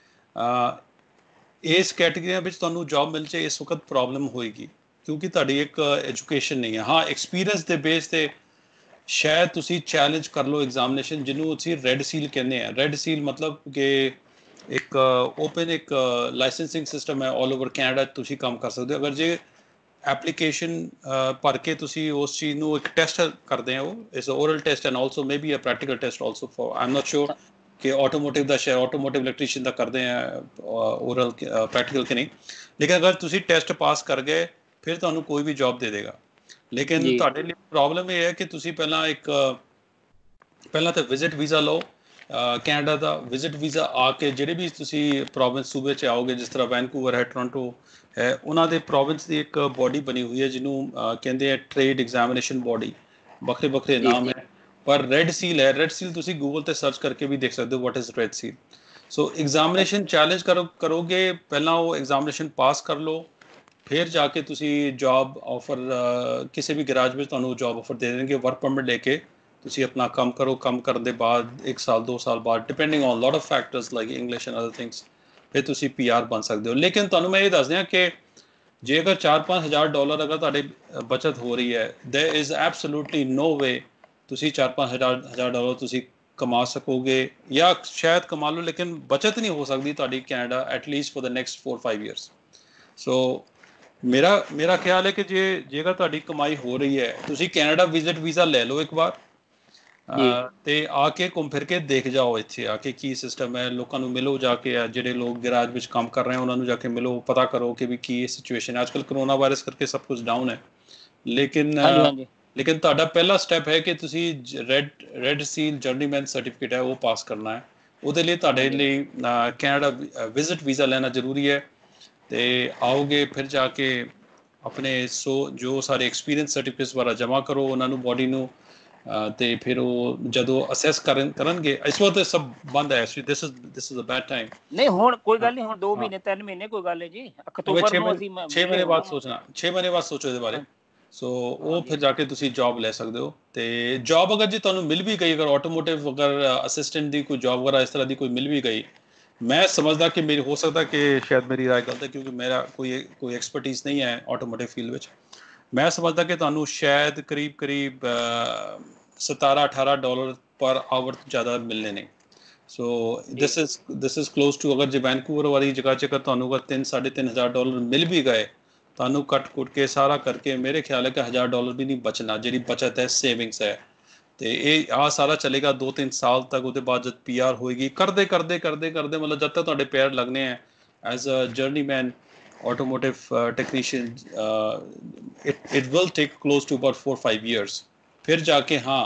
ਇਸ ਕੈਟੇਗਰੀਆਂ ਵਿੱਚ ਤੁਹਾਨੂੰ ਜੌਬ ਮਿਲ 'ਚ ਇਸ ਵਕਤ ਪ੍ਰੋਬਲਮ ਹੋਏਗੀ, ਕਿਉਂਕਿ ਤੁਹਾਡੀ ਇੱਕ ਐਜੂਕੇਸ਼ਨ ਨਹੀਂ ਹੈ। ਹਾਂ, ਐਕਸਪੀਰੀਅੰਸ ਦੇ ਬੇਸ 'ਤੇ ਸ਼ਾਇਦ ਤੁਸੀਂ ਚੈਲੰਜ ਕਰ ਲਓ ਐਗਜ਼ਾਮੀਨੇਸ਼ਨ, ਜਿਹਨੂੰ ਅਸੀਂ ਰੈੱਡ ਸੀਲ ਕਹਿੰਦੇ ਹਾਂ। ਰੈੱਡ ਸੀਲ ਮਤਲਬ ਕਿ ਇੱਕ ਓਪਨ ਇੱਕ ਲਾਇਸੈਂਸਿੰਗ ਸਿਸਟਮ ਹੈ, ਆਲ ਓਵਰ ਕੈਨੇਡਾ ਤੁਸੀਂ ਕੰਮ ਕਰ ਸਕਦੇ ਹੋ। ਅਗਰ ਜੇ ਐਪਲੀਕੇਸ਼ਨ ਭਰ ਕੇ ਤੁਸੀਂ ਉਸ ਚੀਜ਼ ਨੂੰ ਇੱਕ ਟੈਸਟ ਕਰਦੇ ਹੋ, ਇਸ oral test and also maybe a practical test also for, I am not sure ਕਿ ਆਟੋਮੋਟਿਵ ਦਾ ਸ਼ਾਇਦ ਆਟੋਮੋਟਿਵ ਇਲੈਕਟ੍ਰੀਸ਼ੀਅਨ ਦਾ ਕਰਦੇ ਆ ਓਰਲ ਪ੍ਰੈਕਟੀਕਲ ਕਿ ਨਹੀਂ, ਲੇਕਿਨ ਅਗਰ ਤੁਸੀਂ ਟੈਸਟ ਪਾਸ ਕਰ ਗਏ ਫਿਰ ਤੁਹਾਨੂੰ ਕੋਈ ਵੀ ਜੌਬ ਦੇ ਦੇਗਾ। ਲੇਕਿਨ ਤੁਹਾਡੇ ਲਈ ਪ੍ਰੋਬਲਮ ਇਹ ਹੈ ਕਿ ਤੁਸੀਂ ਪਹਿਲਾਂ ਤਾਂ ਵਿਜ਼ਿਟ ਵੀਜ਼ਾ ਲਓ ਕੈਨੇਡਾ ਦਾ। ਵਿਜ਼ਿਟ ਵੀਜ਼ਾ ਆ ਕੇ ਜਿਹੜੇ ਵੀ ਤੁਸੀਂ ਪ੍ਰੋਵਿੰਸ ਸੂਬੇ 'ਚ ਆਓਗੇ, ਜਿਸ ਤਰ੍ਹਾਂ ਵੈਨਕੂਵਰ ਹੈ, ਟੋਰਾਂਟੋ ਹੈ, ਉਹਨਾਂ ਦੇ ਪ੍ਰੋਵਿੰਸ ਦੀ ਇੱਕ ਬੋਡੀ ਬਣੀ ਹੋਈ ਹੈ ਜਿਹਨੂੰ ਕਹਿੰਦੇ ਆ ਟ੍ਰੇਡ ਐਗਜ਼ਾਮੀਨੇਸ਼ਨ ਬੋਡੀ। ਵੱਖਰੇ ਵੱਖਰੇ ਨਾਮ ਹੈ, ਪਰ ਰੈੱਡ ਸੀਲ ਹੈ। ਰੈੱਡ ਸੀਲ ਤੁਸੀਂ ਗੂਗਲ 'ਤੇ ਸਰਚ ਕਰਕੇ ਵੀ ਦੇਖ ਸਕਦੇ ਹੋ what is red seal. So examination challenge ਕਰੋਗੇ, ਪਹਿਲਾਂ ਉਹ ਐਗਜ਼ਾਮੀਨੇਸ਼ਨ ਪਾਸ ਕਰ ਲਓ, ਫਿਰ ਜਾ ਕੇ ਤੁਸੀਂ ਜੌਬ ਆਫਰ ਕਿਸੇ ਵੀ ਗੈਰਾਜ ਵਿੱਚ ਤੁਹਾਨੂੰ ਜੌਬ ਆਫਰ ਦੇ ਦੇਣਗੇ ਵਰਕ ਪਰਮਿਟ ਲੈ ਕੇ। ਤੁਸੀਂ ਆਪਣਾ ਕੰਮ ਕਰੋ, ਕੰਮ ਕਰਨ ਦੇ ਬਾਅਦ 1 ਸਾਲ 2 ਸਾਲ ਬਾਅਦ, depending on lot of factors like English and other things, ਫਿਰ ਤੁਸੀਂ PR ਬਣ ਸਕਦੇ ਹੋ। ਲੇਕਿਨ ਤੁਹਾਨੂੰ ਮੈਂ ਇਹ ਦੱਸ ਦਿਆਂ ਕਿ ਜੇ ਅਗਰ $4-5,000 ਅਗਰ ਤੁਹਾਡੀ ਬਚਤ ਹੋ ਰਹੀ ਹੈ, ਦੇयर ਇਜ਼ ਐਬਸੋਲੂਟਲੀ ਨੋ ਵੇ ਤੁਸੀਂ $4-5,000 ਤੁਸੀਂ ਕਮਾ ਸਕੋਗੇ, ਜਾਂ ਸ਼ਾਇਦ ਕਮਾ ਲਓ, ਲੇਕਿਨ ਬਚਤ ਨਹੀਂ ਹੋ ਸਕਦੀ ਤੁਹਾਡੀ Canada at least for the next 4-5 years। So ਮੇਰਾ ਖਿਆਲ ਹੈ ਕਿ ਜੇਕਰ ਤੁਹਾਡੀ ਕਮਾਈ ਹੋ ਰਹੀ ਹੈ, ਤੁਸੀਂ ਕੈਨੇਡਾ ਵਿਜ਼ਿਟ ਵੀਜ਼ਾ ਲੈ ਲਓ ਇੱਕ ਵਾਰ। ਤੇ ਆ ਕੇ ਘੁੰਮ ਫਿਰ ਕੇ ਦੇਖ ਜਾਓ ਇੱਥੇ ਆ ਕੇ ਕੀ ਸਿਸਟਮ ਹੈ, ਲੋਕਾਂ ਨੂੰ ਮਿਲੋ ਜਾ ਕੇ, ਜਿਹੜੇ ਲੋਕ ਗੈਰਾਜ ਵਿੱਚ ਕੰਮ ਕਰ ਰਹੇ ਉਹਨਾਂ ਨੂੰ ਜਾ ਕੇ ਮਿਲੋ, ਪਤਾ ਕਰੋ ਕਿ ਵੀ ਕੀ ਸਿਚੁਏਸ਼ਨ ਹੈ। ਅੱਜ ਕੱਲ੍ਹ ਕਰੋਨਾ ਵਾਇਰਸ ਕਰਕੇ ਸਭ ਕੁਝ ਡਾਊਨ ਹੈ, ਲੇਕਿਨ ਤੁਹਾਡਾ ਪਹਿਲਾ ਸਟੈਪ ਹੈ ਕਿ ਤੁਸੀਂ ਰੈੱਡ ਸੀਲ ਜਰਨੀਮੈਨ ਸਰਟੀਫਿਕੇਟ ਹੈ ਉਹ ਪਾਸ ਕਰਨਾ ਹੈ। ਉਹਦੇ ਲਈ ਤੁਹਾਡੇ ਲਈ ਕੈਨੇਡਾ ਵਿਜ਼ਿਟ ਵੀਜ਼ਾ ਲੈਣਾ ਜ਼ਰੂਰੀ ਹੈ। ਤੇ ਆਓਗੇ ਫਿਰ ਜਾ ਕੇ ਆਪਣੇ ਜੋ ਸਾਰੇ ਐਕਸਪੀਰੀਅੰਸ ਸਰਟੀਫਿਕੇਟਸ ਵਾਲਾ ਜਮ੍ਹਾਂ ਕਰੋ ਉਹਨਾਂ ਨੂੰ, ਬੋਡੀ ਨੂੰ, ਤੇ ਫਿਰ ਉਹ ਜਦੋਂ ਅਸੈਸ ਕਰਨਗੇ। ਇਸ ਵਕਤ ਸਭ ਬੰਦ ਹੈ, this is a bad time. ਨਹੀਂ ਹੁਣ ਕੋਈ ਗੱਲ ਨਹੀਂ, ਹੁਣ 2 ਮਹੀਨੇ 3 ਮਹੀਨੇ ਕੋਈ ਗੱਲ ਨਹੀਂ ਜੀ, ਅਕਤੂਬਰ ਨੂੰ ਅਸੀਂ 6 ਮਹੀਨੇ ਬਾਅਦ ਸੋਚਣਾ, 6 ਮਹੀਨੇ ਬਾਅਦ ਸੋਚੋ ਇਹਦੇ ਬਾਰੇ। ਸੋ ਉਹ ਫਿਰ ਜਾ ਕੇ ਤੁਸੀਂ ਜੌਬ ਲੈ ਸਕਦੇ ਹੋ। ਤੇ ਜੌਬ ਅਗਰ ਜੇ ਤੁਹਾਨੂੰ ਮਿਲ ਵੀ ਗਈ, ਅਗਰ ਆਟੋਮੋਟਿਵ ਅਗਰ ਅਸਿਸਟੈਂਟ ਦੀ ਕੋਈ ਜੌਬ ਵਗੈਰਾ ਇਸ ਤਰ੍ਹਾਂ ਦੀ ਕੋਈ ਮਿਲ ਵੀ ਗਈ, ਮੈਂ ਸਮਝਦਾ ਕਿ ਮੇਰੀ ਹੋ ਸਕਦਾ ਕਿ ਸ਼ਾਇਦ ਮੇਰੀ ਰਾਏ ਗਲਤ ਹੈ, ਕਿਉਂਕਿ ਮੇਰਾ ਕੋਈ ਐਕਸਪਰਟੀਜ਼ ਨਹੀਂ ਹੈ ਆਟੋਮੋਟਿਵ ਫੀਲਡ ਵਿੱਚ। ਮੈਂ ਸਮਝਦਾ ਕਿ ਤੁਹਾਨੂੰ ਸ਼ਾਇਦ ਕਰੀਬ $17-18 ਪਰ ਆਵਰ ਜ਼ਿਆਦਾ ਮਿਲਣੇ ਨੇ। So this is close to, ਅਗਰ ਜੇ ਵੈਨਕੂਵਰ ਵਾਲੀ ਜਗ੍ਹਾ 'ਚ ਅਗਰ ਤੁਹਾਨੂੰ ਅਗਰ $3-3,500 ਮਿਲ ਵੀ ਗਏ, ਤੁਹਾਨੂੰ ਕੱਟ ਕੁੱਟ ਕੇ ਸਾਰਾ ਕਰਕੇ ਮੇਰੇ ਖਿਆਲ ਹੈ ਕਿ $1000 ਵੀ ਨਹੀਂ ਬਚਣਾ। ਜਿਹੜੀ ਬਚਤ ਹੈ ਸੇਵਿੰਗਸ ਹੈ, ਤੇ ਇਹ ਸਾਰਾ ਚੱਲੇਗਾ 2-3 ਸਾਲ ਤੱਕ। ਉਹਦੇ ਬਾਅਦ ਜਦ PR ਹੋਏਗੀ, ਕਰਦੇ ਮਤਲਬ ਜਦ ਤੱਕ ਤੁਹਾਡੇ ਪੈਰ ਲੱਗਣੇ ਹੈ as a journeyman automotive technician, it will take close to about 4-5 years। ਫਿਰ ਜਾ ਕੇ ਹਾਂ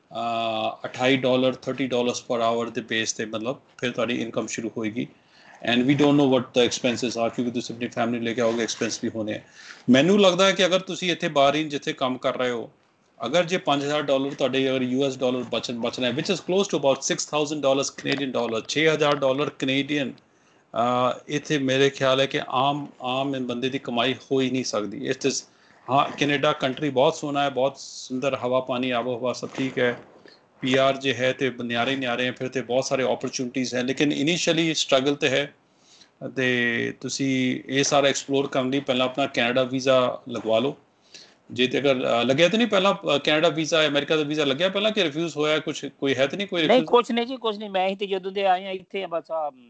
$28 $30 per hour ਦੇ ਬੇਸ ਤੇ ਮਤਲਬ ਫਿਰ ਤੁਹਾਡੀ ਇਨਕਮ ਸ਼ੁਰੂ ਹੋਏਗੀ। And we don't know what the expenses are, ਕਿਉਂਕਿ ਤੁਸੀਂ ਆਪਣੀ ਫੈਮਿਲੀ ਲੈ ਕੇ ਆਓਗੇ, ਐਕਸਪੈਂਸ ਵੀ ਹੋਣੇ ਹੈ। ਮੈਨੂੰ ਲੱਗਦਾ ਹੈ ਕਿ ਅਗਰ ਤੁਸੀਂ ਇੱਥੇ ਬਾਹਰੀਨ ਜਿੱਥੇ ਕੰਮ ਕਰ ਰਹੇ ਹੋ, ਅਗਰ ਜੇ $5000 ਤੁਹਾਡੇ ਅਗਰ $US ਬਚਣਾ ਹੈ, which is close to about $6000 Canadian dollar, $6000 Canadian. ਇੱਥੇ ਮੇਰੇ ਖਿਆਲ ਹੈ ਕਿ ਆਮ ਬੰਦੇ ਦੀ ਕਮਾਈ ਹੋ ਹੀ ਨਹੀਂ ਸਕਦੀ। ਹਾਂ, ਕੈਨੇਡਾ ਕੰਟਰੀ ਬਹੁਤ ਸੋਹਣਾ ਹੈ, ਬਹੁਤ ਸੁੰਦਰ ਹਵਾ ਪਾਣੀ ਆਬੋ ਹਵਾ ਸਭ ਠੀਕ ਹੈ। PR ਜੇ ਹੈ ਤੇ ਨਿਆਰੇ ਹੈ, ਫਿਰ ਤੇ ਬਹੁਤ ਸਾਰੇ ਓਪਰਚੁਨਿਟੀਜ਼ ਹੈ, ਲੇਕਿਨ ਇਨੀਸ਼ੀਅਲੀ ਸਟਰਗਲ ਤੇ ਹੈ। ਤੇ ਤੁਸੀਂ ਇਹ ਸਾਰਾ ਐਕਸਪਲੋਰ ਕਰਨ ਲਈ ਪਹਿਲਾਂ ਆਪਣਾ ਕੈਨੇਡਾ ਵੀਜ਼ਾ ਲਗਵਾ ਲਓ। ਜੇ ਤੇ ਅਗਰ ਲੱਗਿਆ ਤਾਂ ਨਹੀਂ, ਪਹਿਲਾਂ ਕੈਨੇਡਾ ਵੀਜ਼ਾ, ਅਮਰੀਕਾ ਦਾ ਵੀਜ਼ਾ ਲੱਗਿਆ ਪਹਿਲਾਂ ਕਿ ਰਿਫਿਊਜ਼ ਹੋਇਆ, ਕੋਈ ਹੈ ਤਾਂ ਨਹੀਂ ਕੋਈ ਰਿਫਿਊਜ਼? ਨਹੀਂ ਕੁਛ ਨਹੀਂ ਜੀ, ਕੁਛ ਨਹੀਂ। ਮੈਂ ਹੀ ਤੇ ਜਦੋਂ ਦੇ ਆਏ ਆ ਇੱਥੇ ਬਸ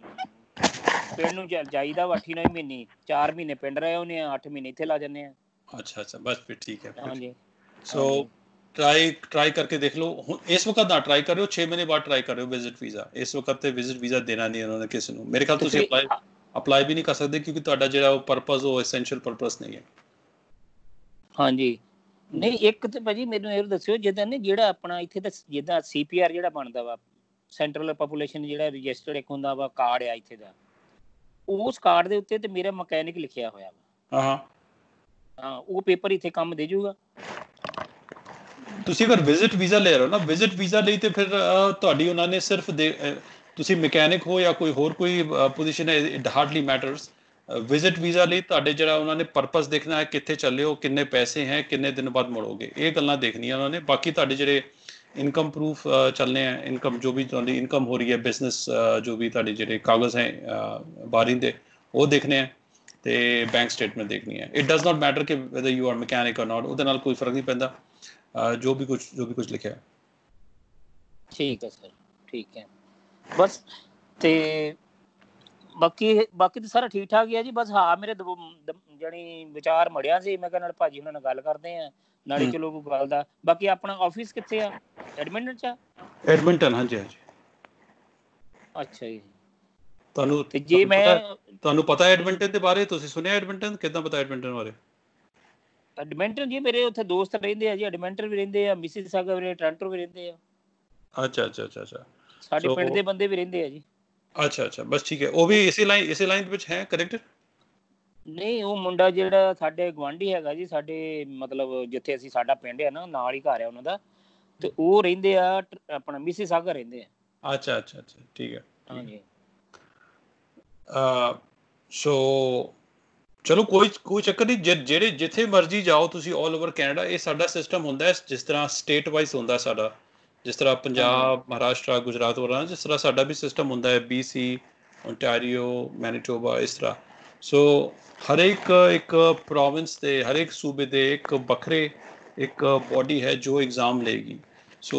ਪਿੰਡ ਨੂੰ ਜਾਈਦਾ 8-9 ਮਹੀਨੇ, 4 ਮਹੀਨੇ ਪਿੰਡ ਰਹੇ ਉਹਨੇ, 8 ਮਹੀਨੇ ਇੱਥੇ ਲਾ ਜਾਂਦੇ ਆ। ਅੱਛਾ ਬਸ ਫਿਰ ਠੀਕ ਹੈ। ਹਾਂਜੀ। ਸੋ ਟਰਾਈ ਕਰਕੇ ਦੇਖ ਲਓ। ਹੁਣ ਇਸ ਵਕਤ ਨਾ ਟਰਾਈ ਕਰਿਓ, 6 ਮਹੀਨੇ ਬਾਅਦ ਟਰਾਈ ਕਰਿਓ ਵਿਜ਼ਿਟ ਵੀਜ਼ਾ। ਇਸ ਵਕਤ ਤੇ ਵਿਜ਼ਿਟ ਵੀਜ਼ਾ ਦੇਣਾ ਨਹੀਂ ਉਹਨਾਂ ਨੇ ਕਿਸੇ ਨੂੰ। ਮੇਰੇ ਖਿਆਲ ਤੁਸੀਂ ਅਪਲਾਈ ਵੀ ਨਹੀਂ ਕਰ ਸਕਦੇ, ਕਿਉਂਕਿ ਤੁਹਾਡਾ ਜਿਹੜਾ ਉਹ ਪਰਪਸ ਉਹ ਐਸੈਂਸ਼ੀਅਲ ਪਰਪਸ ਨਹੀਂ ਹੈ। ਹਾਂਜੀ। ਨਹੀਂ ਇੱਕ ਤੇ ਭਾਜੀ ਮੈਨੂੰ ਇਹ ਦੱਸਿਓ, ਜਿੱਦਾਂ ਨੇ ਜਿਹੜਾ ਆਪਣਾ ਇੱਥੇ ਦਾ ਜਿੱਦਾਂ CPR ਜਿਹੜਾ ਬਣਦਾ ਵਾ, ਸੈਂਟਰਲ ਪਾਪੂਲੇਸ਼ਨ ਜਿਹੜਾ ਰਜਿਸਟਰਡ ਇੱਕ ਹੁੰਦਾ ਵਾ ਕਾਰਡ ਆ ਇੱਥੇ ਦਾ, ਉਸ ਕਾਰਡ ਦੇ ਉੱਤੇ ਤੇ ਮੇਰਾ ਮਕੈਨਿਕ ਲਿਖਿਆ ਹੋਇਆ ਵਾ। ਹਾਂ, ਉਹ ਪੇਪਰ ਇੱਥੇ ਕੰਮ ਦੇ ਜੂਗਾ? ਤੁਸੀਂ ਅਗਰ ਵਿਜ਼ਿਟ ਵੀਜ਼ਾ ਲੈ ਰਹੇ ਹੋ ਨਾ, ਵਿਜ਼ਿਟ ਵੀਜ਼ਾ ਲਈ ਤੇ ਫਿਰ ਤੁਹਾਡੀ ਉਹਨਾਂ ਨੇ ਸਿਰਫ ਤੁਸੀਂ ਮਕੈਨਿਕ ਹੋ ਜਾਂ ਕੋਈ ਹੋਰ ਕੋਈ ਪੋਜੀਸ਼ਨ ਹੈ, it hardly matters. Visit visa ਲਈ ਤੁਹਾਡੇ ਜਿਹੜਾ ਉਹਨਾਂ ਨੇ ਪਰਪਸ ਦੇਖਣਾ ਹੈ, ਕਿੱਥੇ ਚੱਲੇ ਹੋ, ਕਿੰਨੇ ਪੈਸੇ ਹੈ, ਕਿੰਨੇ ਦਿਨ ਬਾਅਦ ਮੁੜੋਗੇ, ਇਹ ਗੱਲਾਂ ਦੇਖਣੀਆਂ ਉਹਨਾਂ ਨੇ। ਬਾਕੀ ਤੁਹਾਡੇ ਜਿਹੜੇ ਇਨਕਮ ਪ੍ਰੂਫ ਚੱਲਣੇ ਹੈ, ਇਨਕਮ ਜੋ ਵੀ ਤੁਹਾਡੀ ਇਨਕਮ ਹੋ ਰਹੀ ਹੈ, ਬਿਜ਼ਨਸ ਜੋ ਵੀ ਤੁਹਾਡੇ ਜਿਹੜੇ ਕਾਗਜ਼ ਹੈ ਬਾਹਰੀ ਦੇ, ਉਹ ਦੇਖਣੇ ਹੈ, ਤੇ ਬੈਂਕ ਸਟੇਟਮੈਂਟ ਦੇਖਣੀ ਹੈ। ਇਟ ਡਜ਼ ਨਾਟ ਮੈਟਰ ਕਿ whether you are mechanic or not, ਉਹਦੇ ਨਾਲ ਕੋਈ ਫਰਕ ਨਹੀਂ ਪੈਂਦਾ। ਜੋ ਵੀ ਕੁਝ ਲਿਖਿਆ। ਠੀਕ ਹੈ ਸਰ, ਠੀਕ ਹੈ ਬਸ। ਤੇ ਬਾਕੀ ਤਾਂ ਸਾਰਾ ਠੀਕ ਠਾਕ ਹੀ ਹੈ ਜੀ। ਬਸ ਹਾਂ, ਮੇਰੇ ਜਾਣੀ ਵਿਚਾਰ ਮੜਿਆ ਸੀ, ਮੈਂ ਕਿਹਾ ਨਾਲ ਭਾਜੀ ਉਹਨਾਂ ਨਾਲ ਗੱਲ ਕਰਦੇ ਆ ਨਾਲੇ ਚਲੋ ਕੋਈ ਗੱਲ ਦਾ। ਬਾਕੀ ਆਪਣਾ ਆਫਿਸ ਕਿੱਥੇ ਆ? ਐਡਮਿੰਟਨ ਚ ਆ? ਐਡਮਿੰਟਨ, ਹਾਂਜੀ। ਅੱਛਾ ਜੀ। ਤੁਹਾਨੂੰ ਪਤਾ ਐਡਮਿੰਟਨ ਦੇ ਬਾਰੇ? ਤੁਸੀਂ ਸੁਣਿਆ ਐਡਮਿੰਟਨ? ਕਿੱਦਾਂ ਪਤਾ ਐਡਮਿੰਟਨ ਬਾਰੇ? ਐਡਮਿੰਟਨ ਜੀ ਮੇਰੇ ਉੱਥੇ ਦੋਸਤ ਰਹਿੰਦੇ ਆ ਜੀ, ਐਡਮਿੰਟਨ ਵੀ ਰਹਿੰਦੇ ਆ, ਮਿਸੀਸਾਗਾ ਵੀ, ਟੋਰਾਂਟੋ ਵੀ ਰਹਿੰਦੇ ਆ। ਅੱਛਾ। ਸਾਡੇ ਪਿੰਡ ਦੇ ਬੰਦੇ ਵੀ ਰਹਿੰਦੇ ਆ ਜੀ। ਅੱਛਾ ਬਸ ਠੀਕ ਹੈ। ਉਹ ਵੀ ਇਸੇ ਲਾਈਨ ਵਿੱਚ ਹੈ ਕਨੈਕਟਡ? ਨਹੀਂ, ਉਹ ਮੁੰਡਾ ਜਿਹੜਾ ਸਾਡੇ ਗੁਆਂਢੀ ਹੈਗਾ ਜੀ, ਸਾਡੇ ਮਤਲਬ ਜਿੱਥੇ ਅਸੀਂ, ਸਾਡਾ ਪਿੰਡ ਹੈ ਨਾ, ਨਾਲ ਹੀ ਘਰ ਹੈ ਉਹਨਾਂ ਦਾ, ਤੇ ਉਹ ਰਹਿੰਦੇ ਆ ਆਪਣਾ ਮਿਸੀਸਾਗਾ ਰਹਿੰਦੇ ਆ। ਅੱਛਾ ਠੀਕ ਹੈ। ਹਾਂਜੀ। ਸੋ ਚਲੋ ਕੋਈ ਚੱਕਰ ਨਹੀਂ। ਜਿਹੜੇ ਜਿੱਥੇ ਮਰਜ਼ੀ ਜਾਓ ਤੁਸੀਂ ਆਲ ਓਵਰ ਕੈਨੇਡਾ, ਇਹ ਸਾਡਾ ਸਿਸਟਮ ਹੁੰਦਾ ਹੈ ਜਿਸ ਤਰ੍ਹਾਂ ਸਟੇਟ ਵਾਈਜ਼ ਹੁੰਦਾ ਸਾਡਾ, ਜਿਸ ਤਰ੍ਹਾਂ ਪੰਜਾਬ, ਮਹਾਰਾਸ਼ਟਰ, ਗੁਜਰਾਤ ਵਗੈਰਾ, ਜਿਸ ਤਰ੍ਹਾਂ ਸਾਡਾ ਵੀ ਸਿਸਟਮ ਹੁੰਦਾ ਹੈ, BC, ਓਨਟਾਰੀਓ, ਮੈਨੀਟੋਬਾ, ਇਸ ਤਰ੍ਹਾਂ। ਸੋ ਹਰੇਕ ਇੱਕ ਪ੍ਰੋਵਿੰਸ ਦੇ, ਹਰੇਕ ਸੂਬੇ ਦੇ ਇੱਕ ਵੱਖਰੇ ਇੱਕ ਬੋਡੀ ਹੈ ਜੋ ਐਗਜ਼ਾਮ ਲਏਗੀ। ਸੋ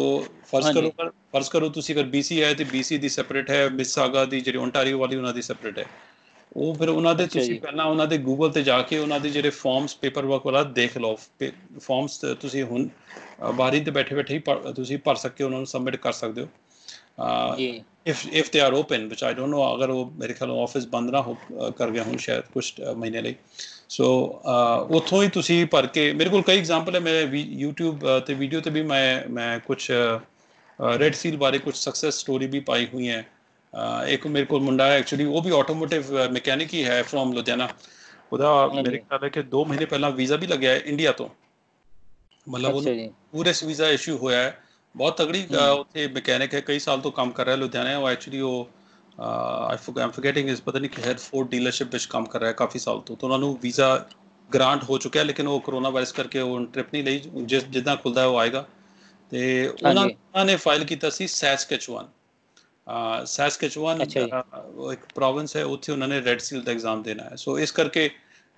ਫਰਜ਼ ਕਰੋ ਤੁਸੀਂ ਅਗਰ BC ਹੈ ਤੇ BC ਦੀ ਸੈਪਰੇਟ ਹੈ, ਮਿਸੀਸਾਗਾ ਦੀ ਜਿਹੜੀ ਓਨਟਾਰੀਓ ਵਾਲੀ ਉਹਨਾਂ ਦੀ ਸੈਪਰੇਟ ਹੈ। ਉਹ ਫਿਰ ਉਹਨਾਂ ਦੇ ਅੱਛਾ ਤੁਸੀਂ ਜੀ। ਪਹਿਲਾਂ ਉਹਨਾਂ ਦੇ ਗੂਗਲ ਤੇ ਜਾ ਕੇ ਉਹਨਾਂ ਦੇ ਜਿਹੜੇ ਫਾਰਮਸ ਪੇਪਰ ਵਰਕ ਵਾਲਾ ਦੇਖ ਲਓ। ਫਾਰਮਸ ਤੁਸੀਂ ਹੁਣ ਬਾਰੀ ਤੇ ਬੈਠੇ ਬੈਠੇ ਹੀ ਤੁਸੀਂ ਭਰ ਸਕਦੇ ਹੋ, ਉਹਨਾਂ ਨੂੰ ਸਬਮਿਟ ਕਰ ਸਕਦੇ ਹੋ। ਜੀ if they are open, which I don't know, ਅਗਰ ਉਹ ਮੇਰੇ ਖਿਆਲ ਆਫਿਸ ਬੰਦ ਨਾ ਹੋ ਕਰ ਗਿਆ ਹੁਣ ਸ਼ਾਇਦ ਕੁਝ ਮਹੀਨੇ ਲਈ। ਸੋ ਉੱਥੋਂ ਹੀ ਤੁਸੀਂ ਭਰ ਕੇ, ਮੇਰੇ ਕੋਲ ਕਈ ਐਗਜ਼ਾਮਪਲ ਹੈ, ਮੇਰੇ YouTube ਤੇ ਵੀਡੀਓ ਤੇ ਵੀ ਮੈਂ ਕੁਝ ਰੈੱਡ ਸੀਲ ਬਾਰੇ ਕੁਝ ਸਕਸੈਸ ਸਟੋਰੀ ਵੀ ਪਾਈ ਹੋਈ ਹੈ। ਇੱਕ ਮੇਰੇ ਕੋਲ ਮੁੰਡਾ ਹੈ ਐਕਚੁਅਲੀ, ਉਹ ਵੀ ਆਟੋਮੋਟਿਵ ਮਕੈਨਿਕ ਹੀ ਹੈ ਫਰੋਮ ਲੁਧਿਆਣਾ। ਉਹਦਾ ਮੇਰੇ ਹਾਂਜੀ। ਖਿਆਲ ਹੈ ਕਿ 2 ਮਹੀਨੇ ਪਹਿਲਾਂ ਵੀਜ਼ਾ ਵੀ ਲੱਗਿਆ ਹੈ ਇੰਡੀਆ ਤੋਂ, ਮਤਲਬ ਉਹਨੂੰ ਅੱਛਾ ਜੀ। ਟੂਰਿਸਟ ਵੀਜ਼ਾ ਇਸ਼ੂ ਹੋਇਆ ਹੈ। ਬਹੁਤ ਤਗੜੀ ਉੱਥੇ ਮਕੈਨਿਕ ਹੈ, ਕਈ ਸਾਲ ਤੋਂ ਕੰਮ ਕਰ ਰਿਹਾ ਲੁਧਿਆਣਾ। ਉਹ ਐਕਚੁਅਲੀ ਉਹ ਆਮ ਫੋਰਗੇਟਿੰਗ ਇਸ, ਪਤਾ ਨਹੀਂ ਕਿ ਹੈਡ ਫੋਰਡ ਡੀਲਰਸ਼ਿਪ ਵਿੱਚ ਕੰਮ ਕਰ ਰਿਹਾ ਕਾਫੀ ਸਾਲ ਤੋਂ। ਤਾਂ ਉਹਨਾਂ ਨੂੰ ਵੀਜ਼ਾ ਗ੍ਰਾਂਟ ਹੋ ਚੁੱਕਿਆ, ਲੇਕਿਨ ਉਹ ਕਰੋਨਾ ਵਾਇਰਸ ਕਰਕੇ ਉਹ ਟ੍ਰਿਪ ਨਹੀਂ ਲਈ। ਜਿੱਦਾਂ ਖੁੱਲਦਾ ਉਹ ਆਏਗਾ। ਤੇ ਹਾਂਜੀ। ਉਹਨਾਂ ਨੇ ਫਾਈਲ ਕੀਤਾ ਸੀ ਸੈਸਕੈਚੁਆਨ। ਸੈਸਕੈਚੁਆਨ ਅੱਛਾ ਜੀ। ਇੱਕ ਪ੍ਰੋਵਿੰਸ ਹੈ, ਉੱਥੇ ਉਹਨਾਂ ਨੇ ਰੈੱਡ ਸੀਲ ਦਾ ਐਗਜ਼ਾਮ ਦੇਣਾ ਹੈ। ਸੋ ਇਸ ਕਰਕੇ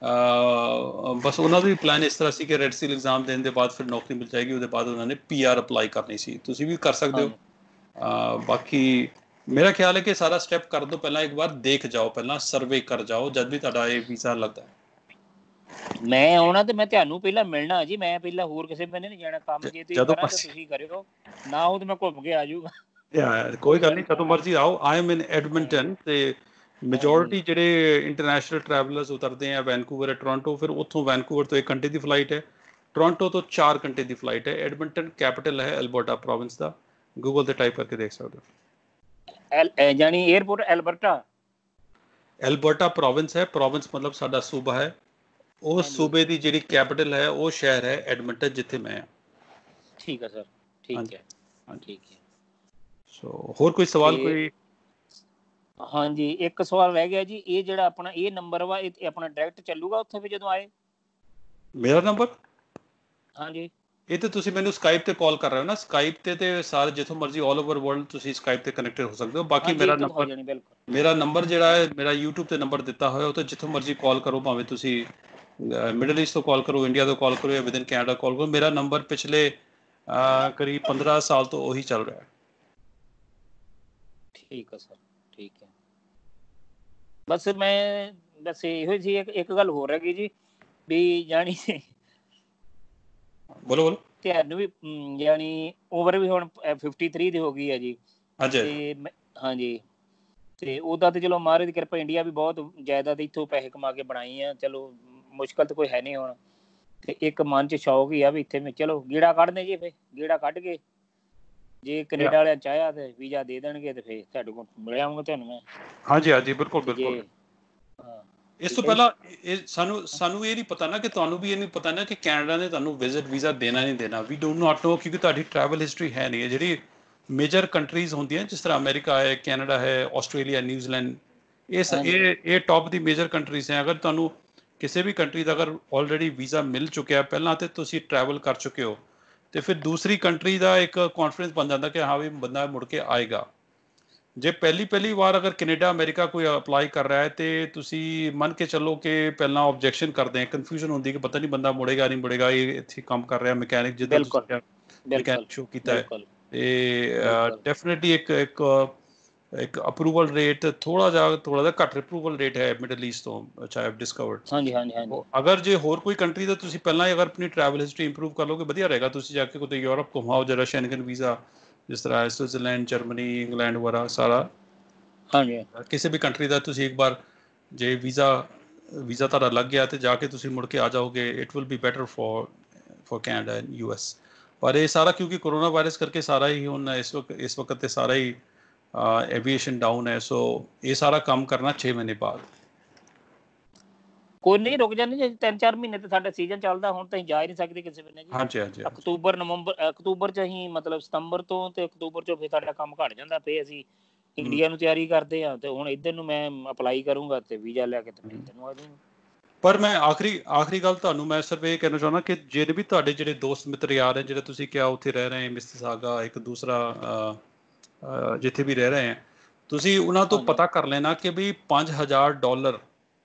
ਬਸ ਉਹਨਾਂ ਦਾ ਵੀ ਪਲਾਨ ਇਸ ਤਰ੍ਹਾਂ ਸੀ ਕਿ ਰੈੱਡ ਸੀਲ ਐਗਜ਼ਾਮ ਦੇਣ ਦੇ ਬਾਅਦ ਫਿਰ ਨੌਕਰੀ ਮਿਲ ਜਾਏਗੀ। ਉਹਦੇ ਬਾਅਦ ਉਹਨਾਂ ਨੇ PR ਅਪਲਾਈ ਕਰਨੀ ਸੀ। ਤੁਸੀਂ ਵੀ ਕਰ ਸਕਦੇ ਹੋ। ਹਾਂਜੀ। ਬਾਕੀ ਮੇਰਾ ਖਿਆਲ ਹੈ ਕਿ ਸਾਰਾ ਸਟੈਪ ਕਰਨ ਤੋਂ ਪਹਿਲਾਂ ਇੱਕ ਵਾਰ ਦੇਖ ਜਾਓ, ਪਹਿਲਾਂ ਸਰਵੇ ਕਰ ਜਾਓ ਜਦ ਵੀ ਤੁਹਾਡਾ ਇਹ ਵੀਜ਼ਾ ਲੱਗਦਾ ਹੈ। ਮੈਂ ਆਉਣਾ ਤੇ ਮੈਂ ਤੁਹਾਨੂੰ ਪਹਿਲਾਂ ਮਿਲਣਾ ਜੀ। ਮੈਂ ਪਹਿਲਾਂ ਹੋਰ ਕਿਸੇ ਬੰਨੇ ਨਹੀਂ ਜਾਣਾ। ਕੰਮ ਜੇ ਤੁਸੀਂ ਜਦੋਂ ਕਰਾਂ ਤਾਂ ਮਰਜ਼ੀ ਤੁਸੀਂ ਕਰਿਓ, ਨਾ ਉਹ ਤੇ ਮੈਂ ਘੁੰਮ ਕੇ ਆ ਜਾਊਗਾ। ਕੋਈ ਗੱਲ ਨਹੀਂ, ਜਦੋਂ ਮਰਜ਼ੀ ਆਓ। ਆਈ ਐਮ ਇਨ ਐਡਮਿੰਟਨ, ਤੇ ਹਾਂਜੀ। ਮੈਜੋਰਿਟੀ ਜਿਹੜੇ ਇੰਟਰਨੈਸ਼ਨਲ ਟਰੈਵਲਰਸ ਉਤਰਦੇ ਆ ਵੈਨਕੂਵਰ, ਟੋਰਾਂਟੋ, ਫਿਰ ਉੱਥੋਂ ਵੈਨਕੂਵਰ ਤੋਂ 1 ਘੰਟੇ ਦੀ ਫਲਾਈਟ ਹੈ, ਟੋਰਾਂਟੋ ਤੋਂ 4 ਘੰਟੇ ਦੀ ਫਲਾਈਟ ਹੈ। ਐਡਮਿੰਟਨ ਕੈਪੀਟਲ ਹੈ ਐਲਬਰਟਾ ਪ੍ਰੋਵਿੰਸ ਦਾ, ਗੂਗਲ ਤੇ ਟਾਈਪ ਕਰਕੇ ਦੇਖ ਸਕਦੇ ਹੋ। ਜਾਨੀ 에어ਪੋਰਟ ਐਲਬਰਟਾ। ਐਲਬਰਟਾ ਪ੍ਰੋਵਿੰਸ ਹੈ, ਪ੍ਰੋਵਿੰਸ ਮਤਲਬ ਸਾਡਾ ਸੂਬਾ ਹੈ। ਉਸ ਹਾਂਜੀ ਸੂਬੇ ਦੀ ਜਿਹੜੀ ਕੈਪੀਟਲ ਹੈ ਉਹ ਸ਼ਹਿਰ ਹੈ ਐਡਮਿੰਟਨ, ਜਿੱਥੇ ਮੈਂ ਹਾਂ। ਠੀਕ ਹੈ ਸਰ, ਠੀਕ ਹਾਂਜੀ ਹੈ, ਹਾਂਜੀ। ਠੀਕ ਹੈ। ਸੋ ਹੋਰ ਕੋਈ ਸਵਾਲ ਤੇ ਕੋਈ? ਹਾਂਜੀ, ਇੱਕ ਸਵਾਲ ਰਹਿ ਗਿਆ ਜੀ। ਇਹ ਜਿਹੜਾ ਆਪਣਾ ਇਹ ਨੰਬਰ ਵਾ, ਇਹ ਆਪਣਾ ਡਾਇਰੈਕਟ ਚੱਲੂਗਾ ਉੱਥੇ ਵੀ ਜਦੋਂ ਆਏ? ਮੇਰਾ ਨੰਬਰ? ਹਾਂਜੀ। ਇਹ ਤੇ ਤੁਸੀਂ ਮੈਨੂੰ ਸਕਾਈਪ ਤੇ ਕਾਲ ਕਰ ਰਹੇ ਹੋ ਨਾ। ਸਕਾਈਪ ਤੇ ਸਾਰੇ ਜਿੱਥੋਂ ਮਰਜ਼ੀ ਆਲ ਓਵਰ ਵਰਲਡ ਤੁਸੀਂ ਸਕਾਈਪ ਤੇ ਕਨੈਕਟਡ ਹੋ ਸਕਦੇ ਹੋ। ਬਾਕੀ ਹਾਂਜੀ, ਇਹ ਤਾਂ ਹੋ ਜਾਣੀ ਬਿਲਕੁਲ। ਮੇਰਾ ਨੰਬਰ ਜਿਹੜਾ ਹੈ, ਮੇਰਾ YouTube ਤੇ ਨੰਬਰ ਦਿੱਤਾ ਹੋਇਆ, ਉਹ ਤੇ ਜਿੱਥੋਂ ਮਰਜ਼ੀ ਕਾਲ ਕਰੋ। ਭਾਵੇਂ ਤੁਸੀਂ ਮਿਡਲ ਈਸਟ ਤੋਂ ਕਾਲ ਕਰੋ, ਇੰਡੀਆ ਤੋਂ ਕਾਲ ਕਰੋ, ਜਾਂ ਵਿਦਨ ਕੈਨੇਡਾ ਕਾਲ ਕਰੋ। ਮੇਰਾ ਨੰਬਰ ਪਿਛਲੇ ਕਰੀਬ 15 ਸਾਲ ਤੋਂ ਉਹੀ ਚੱਲ ਰਿਹਾ ਹੈ। ਠੀਕ ਹੈ ਸਰ, ਠੀਕ ਹੈ। ਬਸ ਇਹੋ ਜੀ ਇੱਕ ਗੱਲ ਹੋਰ ਹੈਗੀ ਜੀ, ਵੀ ਜਾਣੀ ਬੋਲੋ ਬੋਲੋ। ਤੁਹਾਨੂੰ ਵੀ ਜਾਣੀ ਉਮਰ ਵੀ ਹੁਣ 53 ਦੀ ਹੋ ਗਈ ਹੈ ਜੀ। ਹਾਂਜੀ ਤੇ ਹਾਂਜੀ, ਤੇ ਉਹਦਾ ਤੇ ਚਲੋ ਮਹਾਰਾਜ ਦੀ ਕਿਰਪਾ, ਇੰਡੀਆ ਵੀ ਬਹੁਤ ਜਾਇਦਾਦ ਇੱਥੋਂ ਪੈਸੇ ਕਮਾ ਕੇ ਬਣਾਈ ਆ। ਚਲੋ ਮੁਸ਼ਕਲ ਤਾਂ ਕੋਈ ਹੈ ਨਹੀਂ ਹੁਣ। ਤੇ ਇੱਕ ਮਨ 'ਚ ਸ਼ੌਕ ਹੀ ਆ ਵੀ ਇੱਥੇ ਚਲੋ ਗੇੜਾ ਕੱਢਦੇ ਜੀ। ਫਿਰ ਗੇੜਾ ਕੱਢ ਕੇ ਜੇ ਕੈਨੇਡਾ ਵਾਲਿਆਂ ਚਾਹਿਆ ਤੇ ਵੀਜ਼ਾ ਦੇ ਦੇਣਗੇ, ਤੇ ਫਿਰ ਤੁਹਾਡੇ ਕੋਲ ਮਿਲ ਆਊਂਗਾ ਤੁਹਾਨੂੰ ਮੈਂ। ਹਾਂਜੀ ਹਾਂਜੀ, ਬਿਲਕੁਲ ਤੇ ਜੇ ਬਿਲਕੁਲ। ਹਾਂ, ਇਸ ਤੋਂ ਠੀਕ ਹੈ ਜੀ। ਪਹਿਲਾਂ ਸਾਨੂੰ ਇਹ ਨਹੀਂ ਪਤਾ ਨਾ, ਕਿ ਤੁਹਾਨੂੰ ਵੀ ਇਹ ਨਹੀਂ ਪਤਾ ਨਾ ਕਿ ਕੈਨੇਡਾ ਨੇ ਤੁਹਾਨੂੰ ਵਿਜ਼ਿਟ ਵੀਜ਼ਾ ਦੇਣਾ ਨਹੀਂ ਦੇਣਾ। ਵੀ ਡੂ ਨਾਟ ਨੋ, ਕਿਉਂਕਿ ਤੁਹਾਡੀ ਟਰੈਵਲ ਹਿਸਟਰੀ ਹੈ ਨਹੀਂ ਹੈ। ਜਿਹੜੀ ਮੇਜਰ ਕੰਟਰੀਜ਼ ਹੁੰਦੀਆਂ, ਜਿਸ ਤਰ੍ਹਾਂ ਅਮਰੀਕਾ ਹੈ, ਕੈਨੇਡਾ ਹੈ, ਆਸਟ੍ਰੇਲੀਆ, ਨਿਊਜ਼ੀਲੈਂਡ, ਹਾਂਜੀ ਇਹ ਟੌਪ ਦੀ ਮੇਜਰ ਕੰਟਰੀਜ਼ ਹੈ। ਅਗਰ ਤੁਹਾਨੂੰ ਕਿਸੇ ਵੀ ਕੰਟਰੀ ਦਾ ਅਗਰ ਆਲਰੇਡੀ ਵੀਜ਼ਾ ਮਿਲ ਚੁੱਕਿਆ ਪਹਿਲਾਂ, ਤੇ ਤੁਸੀਂ ਟਰੈਵਲ ਕਰ ਚੁੱਕੇ ਹੋ, ਤੇ ਫਿਰ ਦੂਸਰੀ ਕੰਟਰੀ ਦਾ ਇੱਕ ਕੌਨਫੀਡੈਂਸ ਬਣ ਜਾਂਦਾ ਕਿ ਹਾਂ ਵੀ ਬੰਦਾ ਮੁੜ ਕੇ ਆਏਗਾ। ਜੇ ਪਹਿਲੀ ਵਾਰ ਅਗਰ ਕੈਨੇਡਾ ਅਮਰੀਕਾ ਕੋਈ ਅਪਲਾਈ ਕਰ ਰਿਹਾ ਹੈ, ਤੇ ਤੁਸੀਂ ਮੰਨ ਕੇ ਚੱਲੋ ਕਿ ਪਹਿਲਾਂ ਆਬਜੈਕਸ਼ਨ ਕਰਦੇ ਆ, ਕਨਫਿਊਜ਼ਨ ਹੁੰਦੀ ਕਿ ਪਤਾ ਨਹੀਂ ਬੰਦਾ ਮੁੜੇਗਾ ਨਹੀਂ ਮੁੜੇਗਾ। ਇਹ ਇੱਥੇ ਕੰਮ ਕਰ ਰਿਹਾ ਮਕੈਨਿਕ, ਜਿੱਦਾਂ ਤੁਸੀਂ ਬਿਲਕੁਲ ਕਿਹਾ ਮਕੈਨਿਕ ਬਿਲਕੁਲ ਸ਼ੋ ਕੀਤਾ ਹੈ। ਬਿਲਕੁਲ ਤੇ ਬਿਲਕੁਲ ਡੈਫੀਨੇਟਲੀ ਇੱਕ ਅਪਰੂਵਲ ਰੇਟ ਥੋੜਾ ਜਿਹਾ ਘੱਟ ਅਪਰੂਵਲ ਰੇਟ ਹੈ ਮਿਡਲ ਈਸਟ ਤੋਂ, which I have discovered। ਹਾਂਜੀ ਹਾਂਜੀ ਹਾਂਜੀ। ਅਗਰ ਜੇ ਹੋਰ ਕੋਈ ਕੰਟਰੀ ਦਾ ਤੁਸੀਂ ਪਹਿਲਾਂ ਹੀ ਅਗਰ ਆਪਣੀ ਟਰੈਵਲ ਹਿਸਟਰੀ ਇੰਪਰੂਵ ਕਰ ਲਓਗੇ, ਵਧੀਆ ਰਹੇਗਾ। ਤੁਸੀਂ ਜਾ ਕੇ ਕਿਤੇ ਯੂਰਪ ਘੁੰਮਾਓ, ਜਿਹੜਾ ਸ਼ੈਂਗਨ ਵੀਜ਼ਾ, ਜਿਸ ਤਰ੍ਹਾਂ ਸਵਿਟਜ਼ਰਲੈਂਡ, ਜਰਮਨੀ, ਇੰਗਲੈਂਡ ਵਗੈਰਾ, ਸਾਰਾ ਹਾਂਜੀ ਕਿਸੇ ਵੀ ਕੰਟਰੀ ਦਾ ਤੁਸੀਂ ਇੱਕ ਵਾਰ ਜੇ ਵੀਜ਼ਾ ਤੁਹਾਡਾ ਲੱਗ ਗਿਆ, ਤੇ ਜਾ ਕੇ ਤੁਸੀਂ ਮੁੜ ਕੇ ਆ ਜਾਓਗੇ। It will be better for Canada and US। ਪਰ ਇਹ ਸਾਰਾ ਕਿਉਂਕਿ ਕਰੋਨਾ ਵਾਇਰਸ ਕਰਕੇ ਸਾਰਾ ਹੀ ਹੁਣ ਇਸ ਵਕਤ ਤੇ ਸਾਰਾ ਹੀ ਐਵੀਏਸ਼ਨ ਡਾਊਨ ਹੈ। ਸੋ ਇਹ ਸਾਰਾ ਕੰਮ ਕਰਨਾ 6 ਮਹੀਨੇ ਬਾਅਦ। ਕੋਈ ਨਹੀਂ, ਰੁਕ ਜਾਂਦੇ ਜੀ 3-4 ਮਹੀਨੇ ਤੇ ਸਾਡਾ ਸੀਜ਼ਨ ਚੱਲਦਾ। ਹੁਣ ਤਾਂ ਅਸੀਂ ਜਾ ਹੀ ਨਹੀਂ ਸਕਦੇ ਕਿਸੇ ਬੰਨੇ ਜੀ। ਹਾਂਜੀ ਹਾਂਜੀ ਹਾਂਜੀ। ਅਕਤੂਬਰ 'ਚ ਅਸੀਂ ਮਤਲਬ ਸਤੰਬਰ ਤੋਂ ਤੇ ਅਕਤੂਬਰ 'ਚੋਂ ਫਿਰ ਸਾਡਾ ਕੰਮ ਘੱਟ ਜਾਂਦਾ। ਫਿਰ ਅਸੀਂ ਇੰਡੀਆ ਨੂੰ ਤਿਆਰੀ ਕਰਦੇ ਹਾਂ, ਤੇ ਹੁਣ ਇੱਧਰ ਨੂੰ ਮੈਂ ਅਪਲਾਈ ਕਰੂੰਗਾ ਤੇ ਵੀਜ਼ਾ ਲੈ ਕੇ ਤੇ ਫਿਰ ਇੱਧਰ ਨੂੰ ਆ ਜਾਊਂਗਾ। ਪਰ ਮੈਂ ਆਖਰੀ ਗੱਲ ਤੁਹਾਨੂੰ ਮੈਂ ਸਿਰਫ ਇਹ ਕਹਿਣਾ ਚਾਹੁੰਦਾ ਕਿ ਜਿਹੜੇ ਵੀ ਤੁਹਾਡੇ ਜਿਹੜੇ ਦੋਸਤ ਮਿੱਤਰ ਯਾਰ ਹੈ, ਜਿਹੜੇ ਤੁਸੀਂ ਕਿਹਾ ਉੱਥੇ ਰਹਿ ਰਹੇ ਮਿਸਿਸਾਗਾ, ਇੱਕ ਦੂਸਰਾ ਜਿੱਥੇ ਵੀ ਰਹਿ ਰਹੇ ਹੈ, ਤੁਸੀਂ ਉਹਨਾਂ ਤੋਂ ਹਾਂਜੀ ਪਤਾ ਕਰ ਲੈਣਾ ਕਿ ਵੀ $5,000,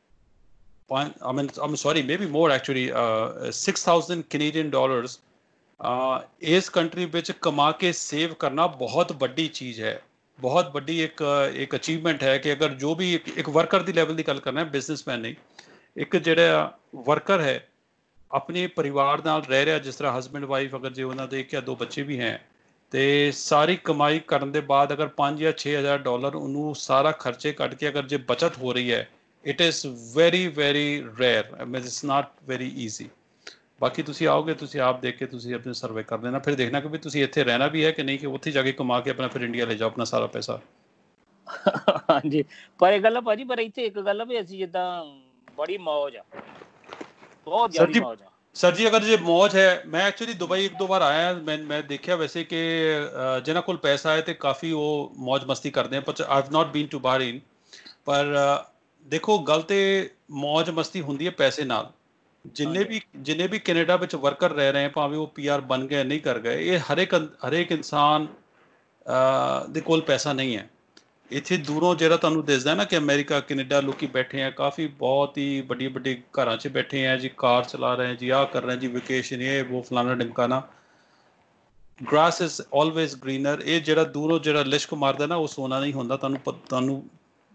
I'm sorry, maybe more actually, $6,000 Canadian ਇਸ ਕੰਟਰੀ ਵਿੱਚ ਕਮਾ ਕੇ ਸੇਵ ਕਰਨਾ ਬਹੁਤ ਵੱਡੀ ਚੀਜ਼ ਹੈ। बहुत बड़ी एक ਅਚੀਵਮੈਂਟ ਹੈ ਕਿ ਅਗਰ ਜੋ ਵੀ ਇੱਕ ਵਰਕਰ ਦੀ ਲੈਵਲ ਦੀ ਗੱਲ ਕਰਨਾ ਹੈ, ਬਿਜ਼ਨਸਮੈਨ ਨਹੀਂ, ਇੱਕ ਜਿਹੜਾ ਵਰਕਰ ਹੈ ਆਪਣੇ ਪਰਿਵਾਰ ਨਾਲ ਰਹਿ ਰਿਹਾ, ਜਿਸ ਤਰ੍ਹਾਂ ਹਸਬੈਂਡ ਵਾਈਫ, ਅਗਰ ਜੇ ਉਹਨਾਂ ਦੇ ਇੱਕ ਜਾਂ ਦੋ ਬੱਚੇ ਵੀ ਹੈ, ਤੇ ਸਾਰੀ ਕਮਾਈ ਕਰਨ ਦੇ ਬਾਅਦ ਅਗਰ 5 ਜਾਂ 6 ਹਜ਼ਾਰ ਡਾਲਰ ਉਹਨੂੰ ਸਾਰਾ ਖਰਚੇ ਕੱਢ ਕੇ ਅਗਰ ਜੇ ਬਚਤ ਹੋ ਰਹੀ ਹੈ, it is very very rare, it's not very easy. ਬਾਕੀ ਤੁਸੀਂ ਆਓਗੇ, ਤੁਸੀਂ ਆਪ ਦੇਖ ਕੇ ਤੁਸੀਂ ਆਪਣੇ ਸਰਵੇ ਕਰ ਲੈਣਾ, ਫਿਰ ਦੇਖਣਾ ਕਿ ਵੀ ਤੁਸੀਂ ਇੱਥੇ ਰਹਿਣਾ ਵੀ ਹੈ ਕਿ ਨਹੀਂ, ਕਿ ਉੱਥੇ ਜਾ ਕੇ ਕਮਾ ਕੇ ਆਪਣਾ ਫਿਰ ਇੰਡੀਆ ਲੈ ਜਾਓ ਆਪਣਾ ਸਾਰਾ ਪੈਸਾ। ਹਾਂਜੀ, ਪਰ ਇਹ ਗੱਲ ਆ ਭਾਜੀ, ਪਰ ਇੱਥੇ ਇੱਕ ਗੱਲ ਆ ਵੀ ਅਸੀਂ ਜਿੱਦਾਂ ਬੜੀ ਮੌਜ ਆ, ਬਹੁਤ ਜ਼ਿਆਦਾ ਮੌਜ ਆ ਸਰ ਜੀ। ਅਗਰ ਜੇ ਮੌਜ ਹੈ, ਮੈਂ ਐਕਚੁਅਲੀ ਦੁਬਈ ਇੱਕ ਦੋ ਵਾਰ ਆਇਆ, ਮੈਂ ਦੇਖਿਆ ਵੈਸੇ ਕਿ ਜਿਨ੍ਹਾਂ ਕੋਲ ਪੈਸਾ ਹੈ ਤੇ ਕਾਫੀ ਉਹ ਮੌਜ ਮਸਤੀ ਕਰਦੇ ਆ, ਪਰ I have not bean to Bahrain. ਪਰ ਦੇਖੋ, ਗੱਲ ਤੇ ਮੌਜ ਮਸਤੀ ਹੁੰਦੀ ਹੈ ਪੈਸੇ ਨਾਲ। ਜਿੰਨੇ ਵੀ ਕੈਨੇਡਾ ਵਿੱਚ ਵਰਕਰ ਰਹਿ ਰਹੇ, ਭਾਵੇਂ ਉਹ PR ਬਣ ਗਏ ਨਹੀਂ ਕਰ ਗਏ, ਇਹ ਹਰੇਕ ਇਨਸਾਨ ਦੇ ਕੋਲ ਪੈਸਾ ਨਹੀਂ ਹੈ। ਇੱਥੇ ਦੂਰੋਂ ਜਿਹੜਾ ਤੁਹਾਨੂੰ ਦਿਸਦਾ ਨਾ ਕਿ ਅਮਰੀਕਾ ਕੈਨੇਡਾ ਲੋਕੀ ਬੈਠੇ ਆ, ਕਾਫੀ ਬਹੁਤ ਹੀ ਵੱਡੀ ਵੱਡੀ ਘਰਾਂ 'ਚ ਬੈਠੇ ਆ ਜੀ, ਕਾਰ ਚਲਾ ਰਹੇ ਜੀ, ਆਹ ਕਰ ਰਹੇ ਜੀ, ਵੈਕੇਸ਼ਨ, ਇਹ ਉਹ ਫਲਾਣਾ ਢਿਮਕਾਣਾ। Grass is always greener. ਇਹ ਜਿਹੜਾ ਦੂਰੋਂ ਜਿਹੜਾ ਲਿਸ਼ਕ ਮਾਰਦਾ ਨਾ, ਉਹ ਸੋਨਾ ਨਹੀਂ ਹੁੰਦਾ। ਤੁਹਾਨੂੰ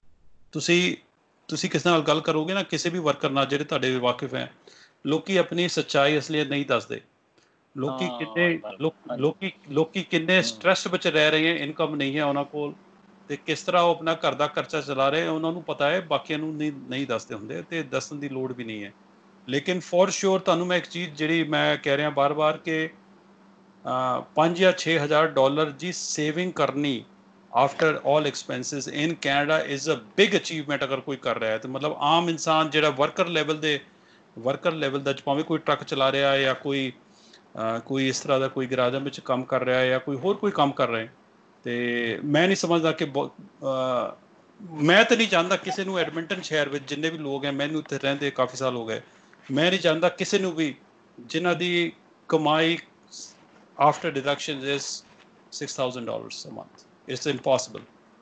ਤੁਸੀਂ ਕਿਸੇ ਨਾਲ ਗੱਲ ਕਰੋਗੇ ਨਾ, ਕਿਸੇ ਵੀ ਵਰਕਰ ਨਾਲ ਜਿਹੜੇ ਤੁਹਾਡੇ ਵਾਕਿਫ ਹੈ, ਲੋਕੀ ਆਪਣੀ ਸੱਚਾਈ ਅਸਲੀਅਤ ਨਹੀਂ ਦੱਸਦੇ। ਲੋਕੀ ਕਿੰਨੇ ਸਟ੍ਰੈਸ ਵਿੱਚ ਰਹਿ ਰਹੇ ਹੈ, ਇਨਕਮ ਨਹੀਂ ਹੈ ਉਹਨਾਂ ਕੋਲ, ਤੇ ਕਿਸ ਤਰ੍ਹਾਂ ਉਹ ਆਪਣਾ ਘਰ ਦਾ ਖਰਚਾ ਚਲਾ ਰਹੇ, ਉਹਨਾਂ ਨੂੰ ਪਤਾ ਹੈ, ਬਾਕੀਆਂ ਨੂੰ ਨਹੀਂ ਦੱਸਦੇ ਹੁੰਦੇ, ਤੇ ਦੱਸਣ ਦੀ ਲੋੜ ਵੀ ਨਹੀਂ ਹੈ। ਲੇਕਿਨ ਫੋਰ ਸ਼ੋਰ ਤੁਹਾਨੂੰ ਮੈਂ ਇੱਕ ਚੀਜ਼ ਜਿਹੜੀ ਮੈਂ ਕਹਿ ਰਿਹਾ ਬਾਰ-ਬਾਰ ਕਿ 5 ਜਾਂ 6 ਹਜ਼ਾਰ ਡਾਲਰ ਜੀ ਸੇਵਿੰਗ ਕਰਨੀ after all expenses in Canada is a big achievement. ਅਗਰ ਕੋਈ ਕਰ ਰਿਹਾ ਹੈ ਤੇ ਮਤਲਬ ਆਮ ਇਨਸਾਨ ਜਿਹੜਾ ਵਰਕਰ ਲੈਵਲ ਦਾ, ਭਾਵੇਂ ਕੋਈ ਟਰੱਕ ਚਲਾ ਰਿਹਾ ਹੈ ਜਾਂ ਕੋਈ ਇਸ ਤਰ੍ਹਾਂ ਦਾ ਕੋਈ ਗਰਾਜਾਂ ਵਿੱਚ ਕੰਮ ਕਰ ਰਿਹਾ ਹੈ ਜਾਂ ਕੋਈ ਕੰਮ ਕਰ ਰਿਹਾ ਹੈ, ਤੇ ਮੈਂ ਨਹੀਂ ਸਮਝਦਾ ਕਿ ਮੈਂ ਤਾਂ ਨਹੀਂ ਚਾਹੁੰਦਾ ਕਿਸੇ ਨੂੰ ਐਡਮਿੰਟਨ ਸ਼ਹਿਰ ਵਿੱਚ ਜਿੰਨੇ ਵੀ ਲੋਕ ਹੈ, ਮੈਨੂੰ ਇੱਥੇ ਰਹਿੰਦੇ ਕਾਫੀ ਸਾਲ ਹੋ ਗਏ, ਮੈਂ ਨਹੀਂ ਚਾਹੁੰਦਾ ਕਿਸੇ ਨੂੰ ਵੀ ਜਿਨ੍ਹਾਂ ਦੀ ਕਮਾਈ after deductions is $6,000 a month. It's impossible.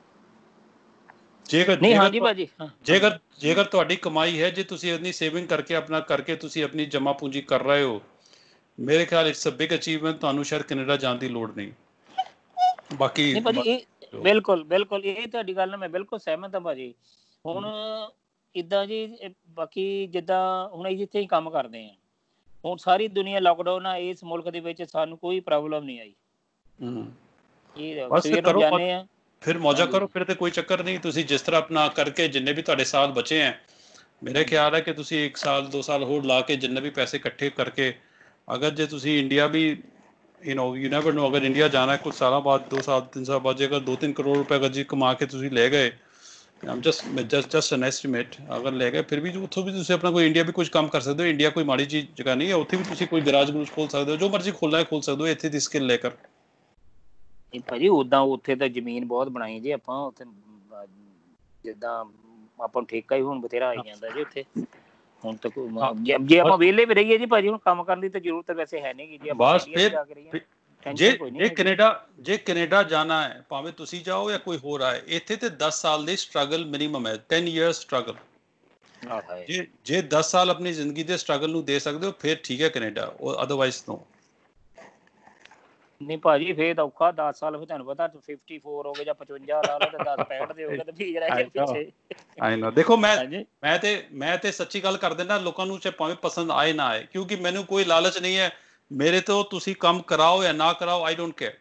ਜੇਕਰ ਤੁਹਾਡੀ ਕਮਾਈ ਹੈ, ਜੇ ਤੁਸੀਂ ਆਪਣੀ ਸੇਵਿੰਗ ਕਰਕੇ ਤੁਸੀਂ ਆਪਣੀ ਜਮ੍ਹਾਂ ਪੂੰਜੀ ਕਰ ਰਹੇ ਹੋ, ਮੇਰੇ ਖਿਆਲ ਇਟਸ ਅ ਬਿਗ ਅਚੀਵਮੈਂਟ। ਤੁਹਾਨੂੰ ਸ਼ਾਇਦ ਕੈਨੇਡਾ ਜਾਣ ਦੀ ਲੋੜ ਨਹੀਂ। ਬਾਕੀ ਬਿਲਕੁਲ ਇਹ ਤੁਹਾਡੀ ਗੱਲ ਨਾਲ ਮੈਂ ਬਿਲਕੁਲ ਸਹਿਮਤ ਹਾਂ ਭਾਜੀ। ਹੁਣ ਇੱਦਾਂ ਜੀ, ਬਾਕੀ ਜਿੱਦਾਂ ਹੁਣ ਅਸੀਂ ਜਿੱਥੇ ਹੀ ਕੰਮ ਕਰਦੇ ਹਾਂ, ਹੁਣ ਸਾਰੀ ਦੁਨੀਆ ਲਾਕਡਾਊਨ ਆ, ਇਸ ਮੁਲਕ ਦੇ ਵਿੱਚ ਸਾਨੂੰ ਕੋਈ ਪ੍ਰੋਬਲਮ ਨਹੀਂ ਆਈ। ਫਿਰ ਮੌਜਾ ਕਰੋ, ਫਿਰ ਤੇ ਕੋਈ ਚੱਕਰ ਨਹੀਂ। ਤੁਸੀਂ ਜਿਸ ਤਰ੍ਹਾਂ ਆਪਣਾ ਕਰਕੇ ਜਿੰਨੇ ਵੀ ਤੁਹਾਡੇ ਸਾਲ ਬਚੇ ਹੈ, ਮੇਰੇ ਖਿਆਲ ਹੈ ਕਿ ਤੁਸੀਂ 1 ਸਾਲ 2 ਸਾਲ ਹੋਰ ਲਾ ਕੇ ਜਿੰਨੇ ਵੀ ਪੈਸੇ ਇਕੱਠੇ ਕਰਕੇ, ਅਗਰ ਜੇ ਤੁਸੀਂ ਇੰਡੀਆ ਵੀ ਯੂ ਨੈਵਰ ਨੋ, ਅਗਰ ਇੰਡੀਆ ਜਾਣਾ ਕੁਝ ਸਾਲਾਂ ਬਾਅਦ, 2 ਸਾਲ 3 ਸਾਲ ਬਾਅਦ, ਜੇਕਰ 2-3 ਕਰੋੜ ਰੁਪਏ ਅਗਰ ਜੀ ਕਮਾ ਕੇ ਤੁਸੀਂ ਲੈ ਗਏ, ਜਸਟ ਐਨ ਐਸਟੀਮੇਟ, ਅਗਰ ਲੈ ਗਏ, ਫਿਰ ਵੀ ਉੱਥੋਂ ਵੀ ਤੁਸੀਂ ਆਪਣਾ ਕੋਈ ਇੰਡੀਆ ਵੀ ਕੁਝ ਕੰਮ ਕਰ ਸਕਦੇ ਹੋ। ਇੰਡੀਆ ਕੋਈ ਮਾੜੀ ਚੀਜ਼ ਜਗ੍ਹਾ ਨਹੀਂ ਹੈ, ਉੱਥੇ ਵੀ ਤੁਸੀਂ ਕੋਈ ਗਰਾਜ ਗਰੂਜ ਖੋਲ ਸਕਦੇ ਹੋ, ਜੋ ਮਰਜ਼ੀ ਖੋਲ੍ਹਣਾ ਹੈ ਖੋਲ ਸਕਦੇ ਹੋ ਇੱਥੇ ਦੀ ਸਕਿੱਲ ਲੈ ਕਰ। ਭਾਜੀ ਉੱਦਾਂ ਉੱਥੇ ਤਾਂ ਜ਼ਮੀਨ ਬਹੁਤ ਬਣਾਈ ਜੀ ਆਪਾਂ, ਉੱਥੇ ਜਿੱਦਾਂ ਆਪਾਂ ਨੂੰ ਠੇਕਾ ਹੀ ਹੁਣ ਬਥੇਰਾ ਆਈ ਜਾਂਦਾ ਜੀ ਉੱਥੇ। ਹੁਣ ਤਾਂ ਜੇ ਆਪਾਂ ਵਿਹਲੇ ਵੀ ਰਹੀਏ ਜੀ ਭਾਜੀ, ਹੁਣ ਕੰਮ ਕਰਨ ਦੀ ਤਾਂ ਜ਼ਰੂਰਤ ਵੈਸੇ ਹੈ ਨਹੀਂ ਗੀ ਜੀ। ਬਸ ਜੇ ਕੈਨੇਡਾ ਜਾਣਾ ਹੈ, ਭਾਵੇਂ ਤੁਸੀਂ ਜਾਓ ਜਾਂ ਕੋਈ ਹੋਰ ਆਏ, ਇੱਥੇ ਤੇ 10 ਸਾਲ ਦੀ ਸਟਰਗਲ ਮਿਨੀਮਮ ਹੈ, 10 years ਸਟਰਗਲ। ਜੇ 10 ਸਾਲ ਆਪਣੀ ਜ਼ਿੰਦਗੀ ਦੇ ਸਟਰਗਲ ਨੂੰ ਦੇ ਸਕਦੇ ਹੋ, ਫਿਰ ਠੀਕ ਹੈ ਕੈਨੇਡਾ, ਅਦਰਵਾਈਜ਼ ਨੋ। ਨਹੀਂ ਭਾਜੀ, ਫੇਰ ਤਾਂ ਔਖਾ। 10 ਸਾਲ ਫਿਰ ਤੁਹਾਨੂੰ ਪਤਾ 54 ਹੋ ਗਏ ਜਾਂ 55 ਲਾ ਲਓ, ਤੇ 10 65 ਦੇ ਹੋ ਗਏ, ਤੇ ਫਿਰ ਰਹਿ ਗਏ ਪਿੱਛੇ। ਦੇਖੋ ਮੈਂ ਤੇ ਸੱਚੀ ਗੱਲ ਕਰ ਦਿੰਦਾ ਲੋਕਾਂ ਨੂੰ, ਚਾਹੇ ਭਾਵੇਂ ਪਸੰਦ ਆਏ ਨਾ ਆਏ, ਕਿਉਂਕਿ ਮੈਨੂੰ ਕੋਈ ਲਾਲਚ ਨਹੀਂ ਹੈ ਮੇਰੇ ਤੋਂ। ਤੁਸੀਂ ਕੰਮ ਕਰਾਓ ਜਾਂ ਨਾ ਕਰਾਓ, ਆਈ ਡੋਂਟ ਕੇਅਰ।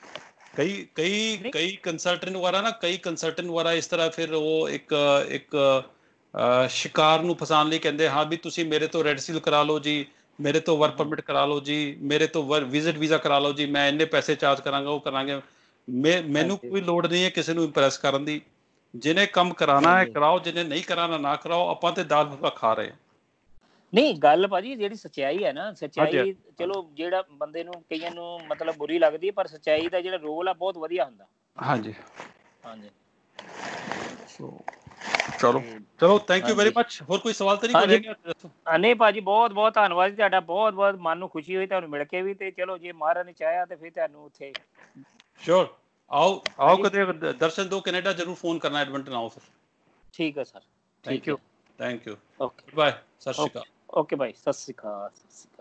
ਕਈ ਕੰਸਲਟੈਂਟ ਵਗੈਰਾ ਇਸ ਤਰ੍ਹਾਂ ਫਿਰ ਉਹ ਇੱਕ ਸ਼ਿਕਾਰ ਨੂੰ ਫਸਾਉਣ ਲਈ ਕਹਿੰਦੇ, ਹਾਂ ਵੀ ਤੁਸੀਂ ਮੇਰੇ ਤੋਂ ਰੈੱਡ ਸੀਲ ਕਰਾ ਲਓ ਜੀ, ਮੇਰੇ ਤੋਂ ਵਰਕ ਪਰਮਿਟ ਕਰਾ ਲਓ ਜੀ, ਮੇਰੇ ਤੋਂ ਵਿਜ਼ਿਟ ਵੀਜ਼ਾ ਕਰਾ ਲਓ ਜੀ, ਮੈਂ ਇੰਨੇ ਪੈਸੇ ਚਾਰਜ ਕਰਾਂਗਾ, ਉਹ ਕਰਾਂਗੇ। ਮੈਨੂੰ ਕੋਈ ਲੋੜ ਨਹੀਂ ਹੈ ਕਿਸੇ ਨੂੰ ਇੰਪ੍ਰੈਸ ਕਰਨ ਦੀ। ਜਿਹਨੇ ਕੰਮ ਕਰਾਉਣਾ ਹੈ ਕਰਾਓ, ਜਿਹਨੇ ਨਹੀਂ ਕਰਾਉਣਾ ਨਾ ਕਰਾਓ। ਆਪਾਂ ਤੇ ਦਾਲ ਫੁਲਕਾ ਖਾ ਰਹੇ। ਨਹੀਂ ਗੱਲ ਭਾਜੀ ਜਿਹੜੀ ਸੱਚਾਈ ਹੈ ਨਾ, ਸੱਚਾਈ ਚਲੋ ਜਿਹੜਾ ਬੰਦੇ ਨੂੰ ਕਈਆਂ ਨੂੰ ਮਤਲਬ ਬੁਰੀ ਲੱਗਦੀ ਹੈ, ਪਰ ਸੱਚਾਈ ਦਾ ਜਿਹੜਾ ਰੋਲ ਆ ਬਹੁਤ ਵਧੀਆ ਹੁੰਦਾ। ਹਾਂਜੀ ਚਲੋ ਥੈਂਕ ਯੂ ਵੈਰੀ ਮਚ। ਹੋਰ ਕੋਈ ਸਵਾਲ ਤਾਂ ਨਹੀਂ ਕਰਿਆ? ਨਹੀਂ ਭਾਜੀ, ਬਹੁਤ ਬਹੁਤ ਧੰਨਵਾਦ ਜੀ ਤੁਹਾਡਾ। ਬਹੁਤ ਬਹੁਤ ਮਨ ਨੂੰ ਖੁਸ਼ੀ ਹੋਈ ਤੁਹਾਨੂੰ ਮਿਲ ਕੇ ਵੀ, ਤੇ ਚਲੋ ਜੇ ਮਹਾਰਾਜ ਨੇ ਚਾਹਿਆ ਤੇ ਫਿਰ ਤੁਹਾਨੂੰ ਉੱਥੇ ਸ਼ੋਰ ਆਓ ਕਦੇ ਦਰਸ਼ਨ ਦੋ ਕੈਨੇਡਾ, ਜ਼ਰੂਰ ਫੋਨ ਕਰਨਾ, ਐਡਮਿੰਟਨ ਆਓ ਫਿਰ। ਠੀਕ ਹੈ sir. Thank you okay bye, ਸਤਿ ਸ਼੍ਰੀ ਅਕਾਲ। ਓਕੇ ਬਾਈ, ਸਤਿ ਸ਼੍ਰੀ ਅਕਾਲ।